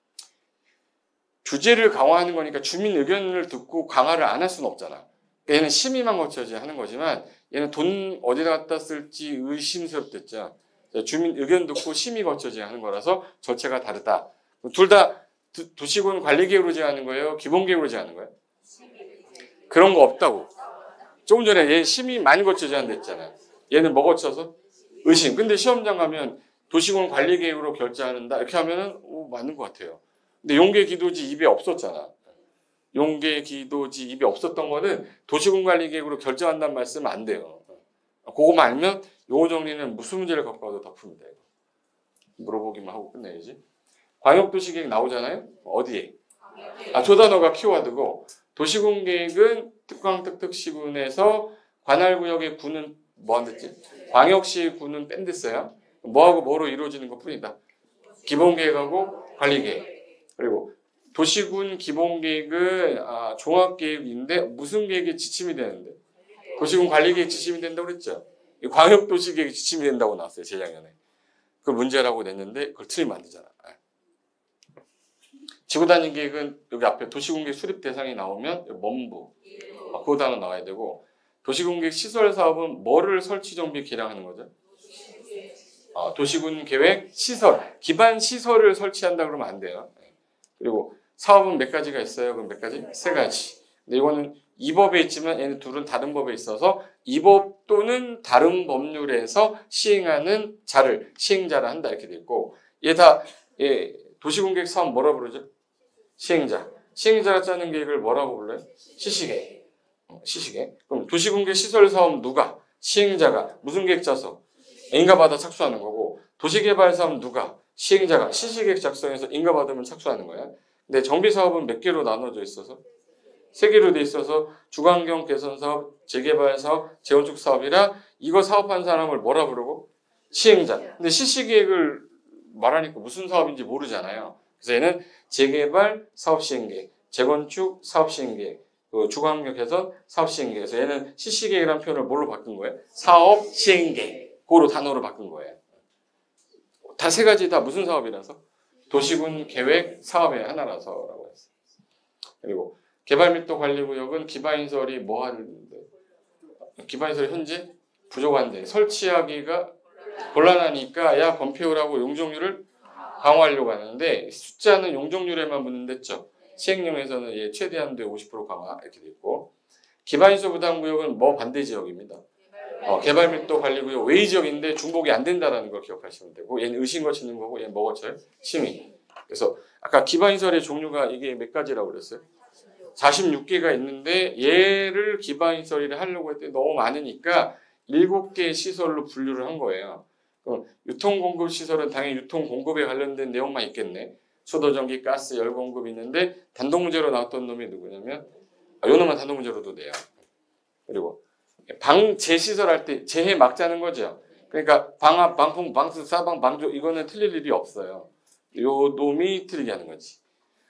규제를 강화하는 거니까 주민 의견을 듣고 강화를 안 할 수는 없잖아. 얘는 심의만 거쳐야 하는 거지만 얘는 돈 어디다 갖다 쓸지 의심스럽댔죠. 주민 의견 듣고 심의 거쳐야 하는 거라서 절차가 다르다. 둘 다 도시군 관리계획으로 제하는 거예요? 기본계획으로 제하는 거예요? 그런 거 없다고. 조금 전에 얘 심의 많이 거쳐야 한다 했잖아요. 얘는 뭐 거쳐서? 의심. 근데 시험장 가면 도시군 관리계획으로 결제하는다 이렇게 하면은 오, 맞는 것 같아요. 근데 용계기도지 입에 없었잖아. 용계기도지 입에 없었던 거는 도시군 관리계획으로 결정한다는 말씀은 안 돼요. 그거만 알면 용어 정리는 무슨 문제를 갖고 와도 다 풉니다. 물어보기만 하고 끝내야지. 광역도시계획 나오잖아요. 어디에? 아, 저 단어가 키워드고 도시군 계획은 특광특특시군에서 관할구역의 구는 뭐 한댔지? 광역시 구는 뺀댔어요. 뭐하고 뭐로 이루어지는 것 뿐이다. 기본계획하고 관리계획. 그리고 도시군 기본계획은 아, 종합계획인데 무슨 계획이 지침이 되는데? 도시군 관리계획 지침이 된다고 그랬죠. 광역도시계획 지침이 된다고 나왔어요. 재작년에. 그걸 문제라고 냈는데 그걸 틀리면 안 되잖아. 지구단위 계획은 여기 앞에 도시공객 수립 대상이 나오면 뭔부 아, 그 단어 나와야 되고 도시공객 시설 사업은 뭐를 설치 정비 개량하는 거죠? 아, 도시군 계획 시설 기반 시설을 설치한다 그러면 안 돼요. 그리고 사업은 몇 가지가 있어요? 그럼 몇 가지? 세 가지. 근데 이거는 이 법에 있지만 얘는 둘은 다른 법에 있어서 이 법 또는 다른 법률에서 시행하는 자를 시행자라 한다 이렇게 돼 있고 얘 다 예, 도시공객 사업 뭐라 부르죠? 시행자. 시행자가 짜는 계획을 뭐라고 불러요? 시시계. 어, 시시계. 그럼 도시공개 시설 사업 누가? 시행자가. 무슨 계획 짜서? 인가받아 착수하는 거고 도시개발 사업 누가? 시행자가. 시시계획 작성해서 인가받으면 착수하는 거야. 근데 정비사업은 몇 개로 나눠져 있어서? 세 개로 돼 있어서 주거환경 개선 사업, 재개발 사업, 재건축 사업이라 이거 사업한 사람을 뭐라 부르고? 시행자. 근데 시시계획을 말하니까 무슨 사업인지 모르잖아요. 그래서 얘는 재개발 사업시행계획, 재건축 사업시행계획, 그 주거환경 개선 사업시행계획. 그래서 얘는 시시계획이라는 표현을 뭘로 바꾼 거예요? 사업시행계획. 그로 단어로 바꾼 거예요. 다 세 가지 다 무슨 사업이라서? 도시군 계획 사업의 하나라서라고 했어요. 그리고 개발밀도관리구역은 기반시설이 뭐 하는데? 기반시설이 현재 부족한데 설치하기가 곤란하니까 야 건폐율하고 용적률을 강화하려고 하는데 숫자는 용적률에만 묻는댔죠. 시행령에서는 예, 최대한도에 오십 퍼센트 강화 이렇게 돼 있고 기반시설 부담구역은 뭐 반대 지역입니다. 어, 개발밀도관리구역 외의 지역인데 중복이 안 된다라는 걸 기억하시면 되고 얘는 의심 거치는 거고 얘는 뭐 거쳐요? 심의. 그래서 아까 기반시설의 종류가 이게 몇 가지라고 그랬어요? 사십육 개가 있는데 얘를 기반시설이라 하려고 했더니 너무 많으니까 일곱 개의 시설로 분류를 한 거예요. 그럼 유통공급시설은 당연히 유통공급에 관련된 내용만 있겠네. 수도전기, 가스, 열공급이 있는데 단독문제로 나왔던 놈이 누구냐면 아, 요 놈은 단독문제로도 돼요. 그리고 방재시설 할 때 재해 막 짜는 거죠. 그러니까 방압, 방풍, 방수, 사방, 방조 이거는 틀릴 일이 없어요. 요 놈이 틀리게 하는 거지.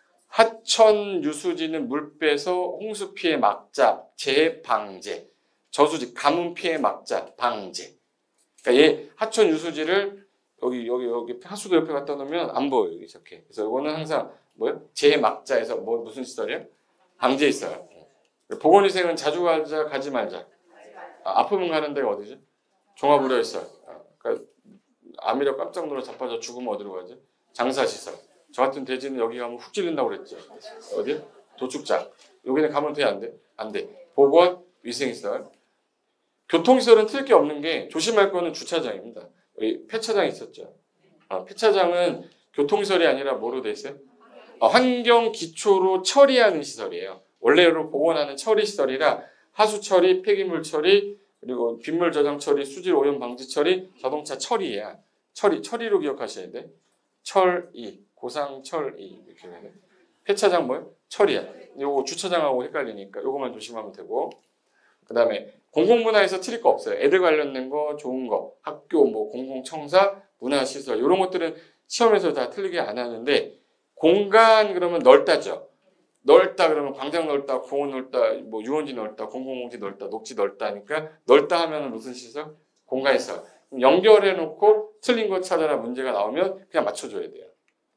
하천 유수지는 물 빼서 홍수 피해 막자, 재해 방제. 저수지 가뭄 피해 막자, 방제. 그러니까 얘 하천 유수지를 여기 여기 여기 하수도 옆에 갖다 놓으면 안 보여 여기 이렇게. 그래서 이거는 항상 뭐요? 재해 막자에서 뭐 무슨 시설이에요? 방제 있어요. 보건위생은 자주 가자 가지 말자. 아, 아프면 가는 데가 어디죠? 종합의료 있어요. 아, 그러니까 암이라 깜짝 놀라 자빠져 죽으면 어디로 가지? 장사시설. 저 같은 돼지는 여기 가면 훅 찔린다고 그랬죠. 어디? 도축장. 여기는 가면 돼? 안 돼? 안 돼. 보건, 위생시설. 교통시설은 틀릴 게 없는 게 조심할 거는 주차장입니다. 여기 폐차장 있었죠. 아, 폐차장은 교통시설이 아니라 뭐로 돼 있어요? 아, 환경 기초로 처리하는 시설이에요. 원래로 복원하는 처리 시설이라 하수 처리, 폐기물 처리, 그리고 빗물 저장 처리, 수질 오염 방지 처리, 자동차 처리야. 처리, 처리로 기억하셔야 돼. 철이, 고상 철이 이렇게 해야 돼. 폐차장 뭐예요? 처리야. 요거 주차장하고 헷갈리니까 요거만 조심하면 되고. 그다음에 공공문화에서 틀릴 거 없어요. 애들 관련된 거, 좋은 거, 학교, 뭐 공공청사, 문화시설 이런 것들은 시험에서 다 틀리게 안 하는데 공간 그러면 넓다죠. 넓다 그러면 광장 넓다, 공원 넓다, 뭐 유원지 넓다, 공공공지 넓다, 녹지 넓다니까 넓다 하면은 무슨 시설? 공간시설. 연결해 놓고 틀린 거 찾아라 문제가 나오면 그냥 맞춰줘야 돼요.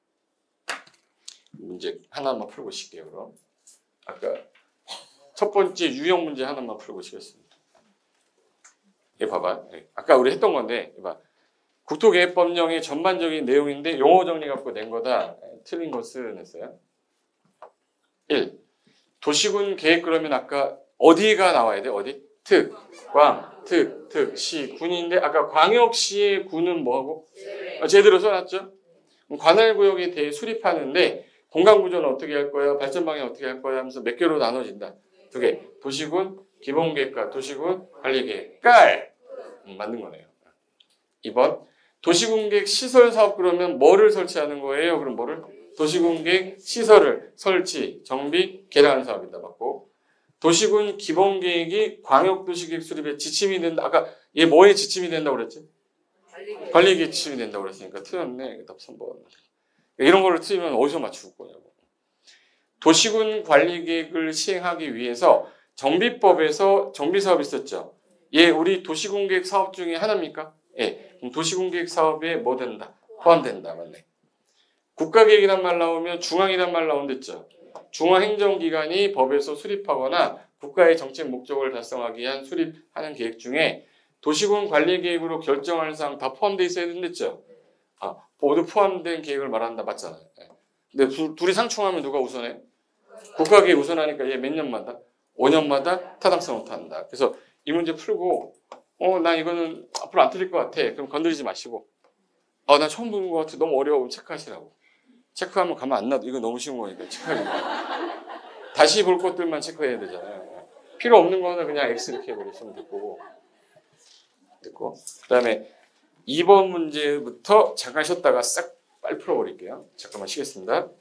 문제 하나만 풀고 쉴게요. 그럼 아까 첫 번째 유형 문제 하나만 풀고 쉬겠습니다. 예, 봐봐. 아까 우리 했던 건데, 봐. 국토계획법령의 전반적인 내용인데 용어 정리 갖고 낸 거다. 틀린 거 쓰냈어요. 일. 도시군 계획 그러면 아까 어디가 나와야 돼? 어디? 특, 광, 특, 특, 시, 군인데 아까 광역시의 군은 뭐하고? 어, 제대로 써놨죠? 관할구역에 대해 수립하는데 공간구조는 어떻게 할 거야? 발전 방향 어떻게 할 거야? 하면서 몇 개로 나눠진다. 두 개. 도시군 기본계획과 도시군 관리계획. 깔! 음, 맞는 거네요. 이 번. 도시군계획 시설사업 그러면 뭐를 설치하는 거예요? 그럼 뭐를? 도시군계획 시설을 설치, 정비, 개량하는 사업이다. 맞고. 도시군 기본계획이 광역도시계획 수립에 지침이 된다. 아까 얘 뭐에 지침이 된다고 그랬지? 관리계획. 관리계획 지침이 된다고 그랬으니까 틀렸네. 답 삼 번. 이런 거를 틀리면 어디서 맞출 거냐고. 도시군 관리계획을 시행하기 위해서 정비법에서 정비사업이 있었죠. 예, 우리 도시군계획 사업 중에 하나입니까? 예. 그럼 도시군계획 사업에 뭐 된다? 포함된다. 맞네. 국가계획이란 말 나오면 중앙이란 말 나온댔죠. 중앙행정기관이 법에서 수립하거나 국가의 정책 목적을 달성하기 위한 수립하는 계획 중에 도시군 관리계획으로 결정하는 사항 다 포함되어 있어야 된댔죠. 아, 모두 포함된 계획을 말한다 맞잖아요. 근데 두, 둘이 상충하면 누가 우선해? 국가계획 우선하니까 얘 몇 년마다? 오 년마다 타당성을 탄다. 그래서 이 문제 풀고 어, 나 이거는 앞으로 안 틀릴 것 같아. 그럼 건드리지 마시고 아, 나 처음 보는 것 같아. 너무 어려워. 체크하시라고. 체크하면 가만 안 놔도 이거 너무 쉬운 거니까 체크하지 마. 다시 볼 것들만 체크해야 되잖아요. 필요 없는 거는 그냥 X 이렇게 해버리시면 될 거고. 됐고. 그 다음에 이 번 문제부터 잠깐 쉬었다가 싹 빨리 풀어버릴게요. 잠깐만 쉬겠습니다.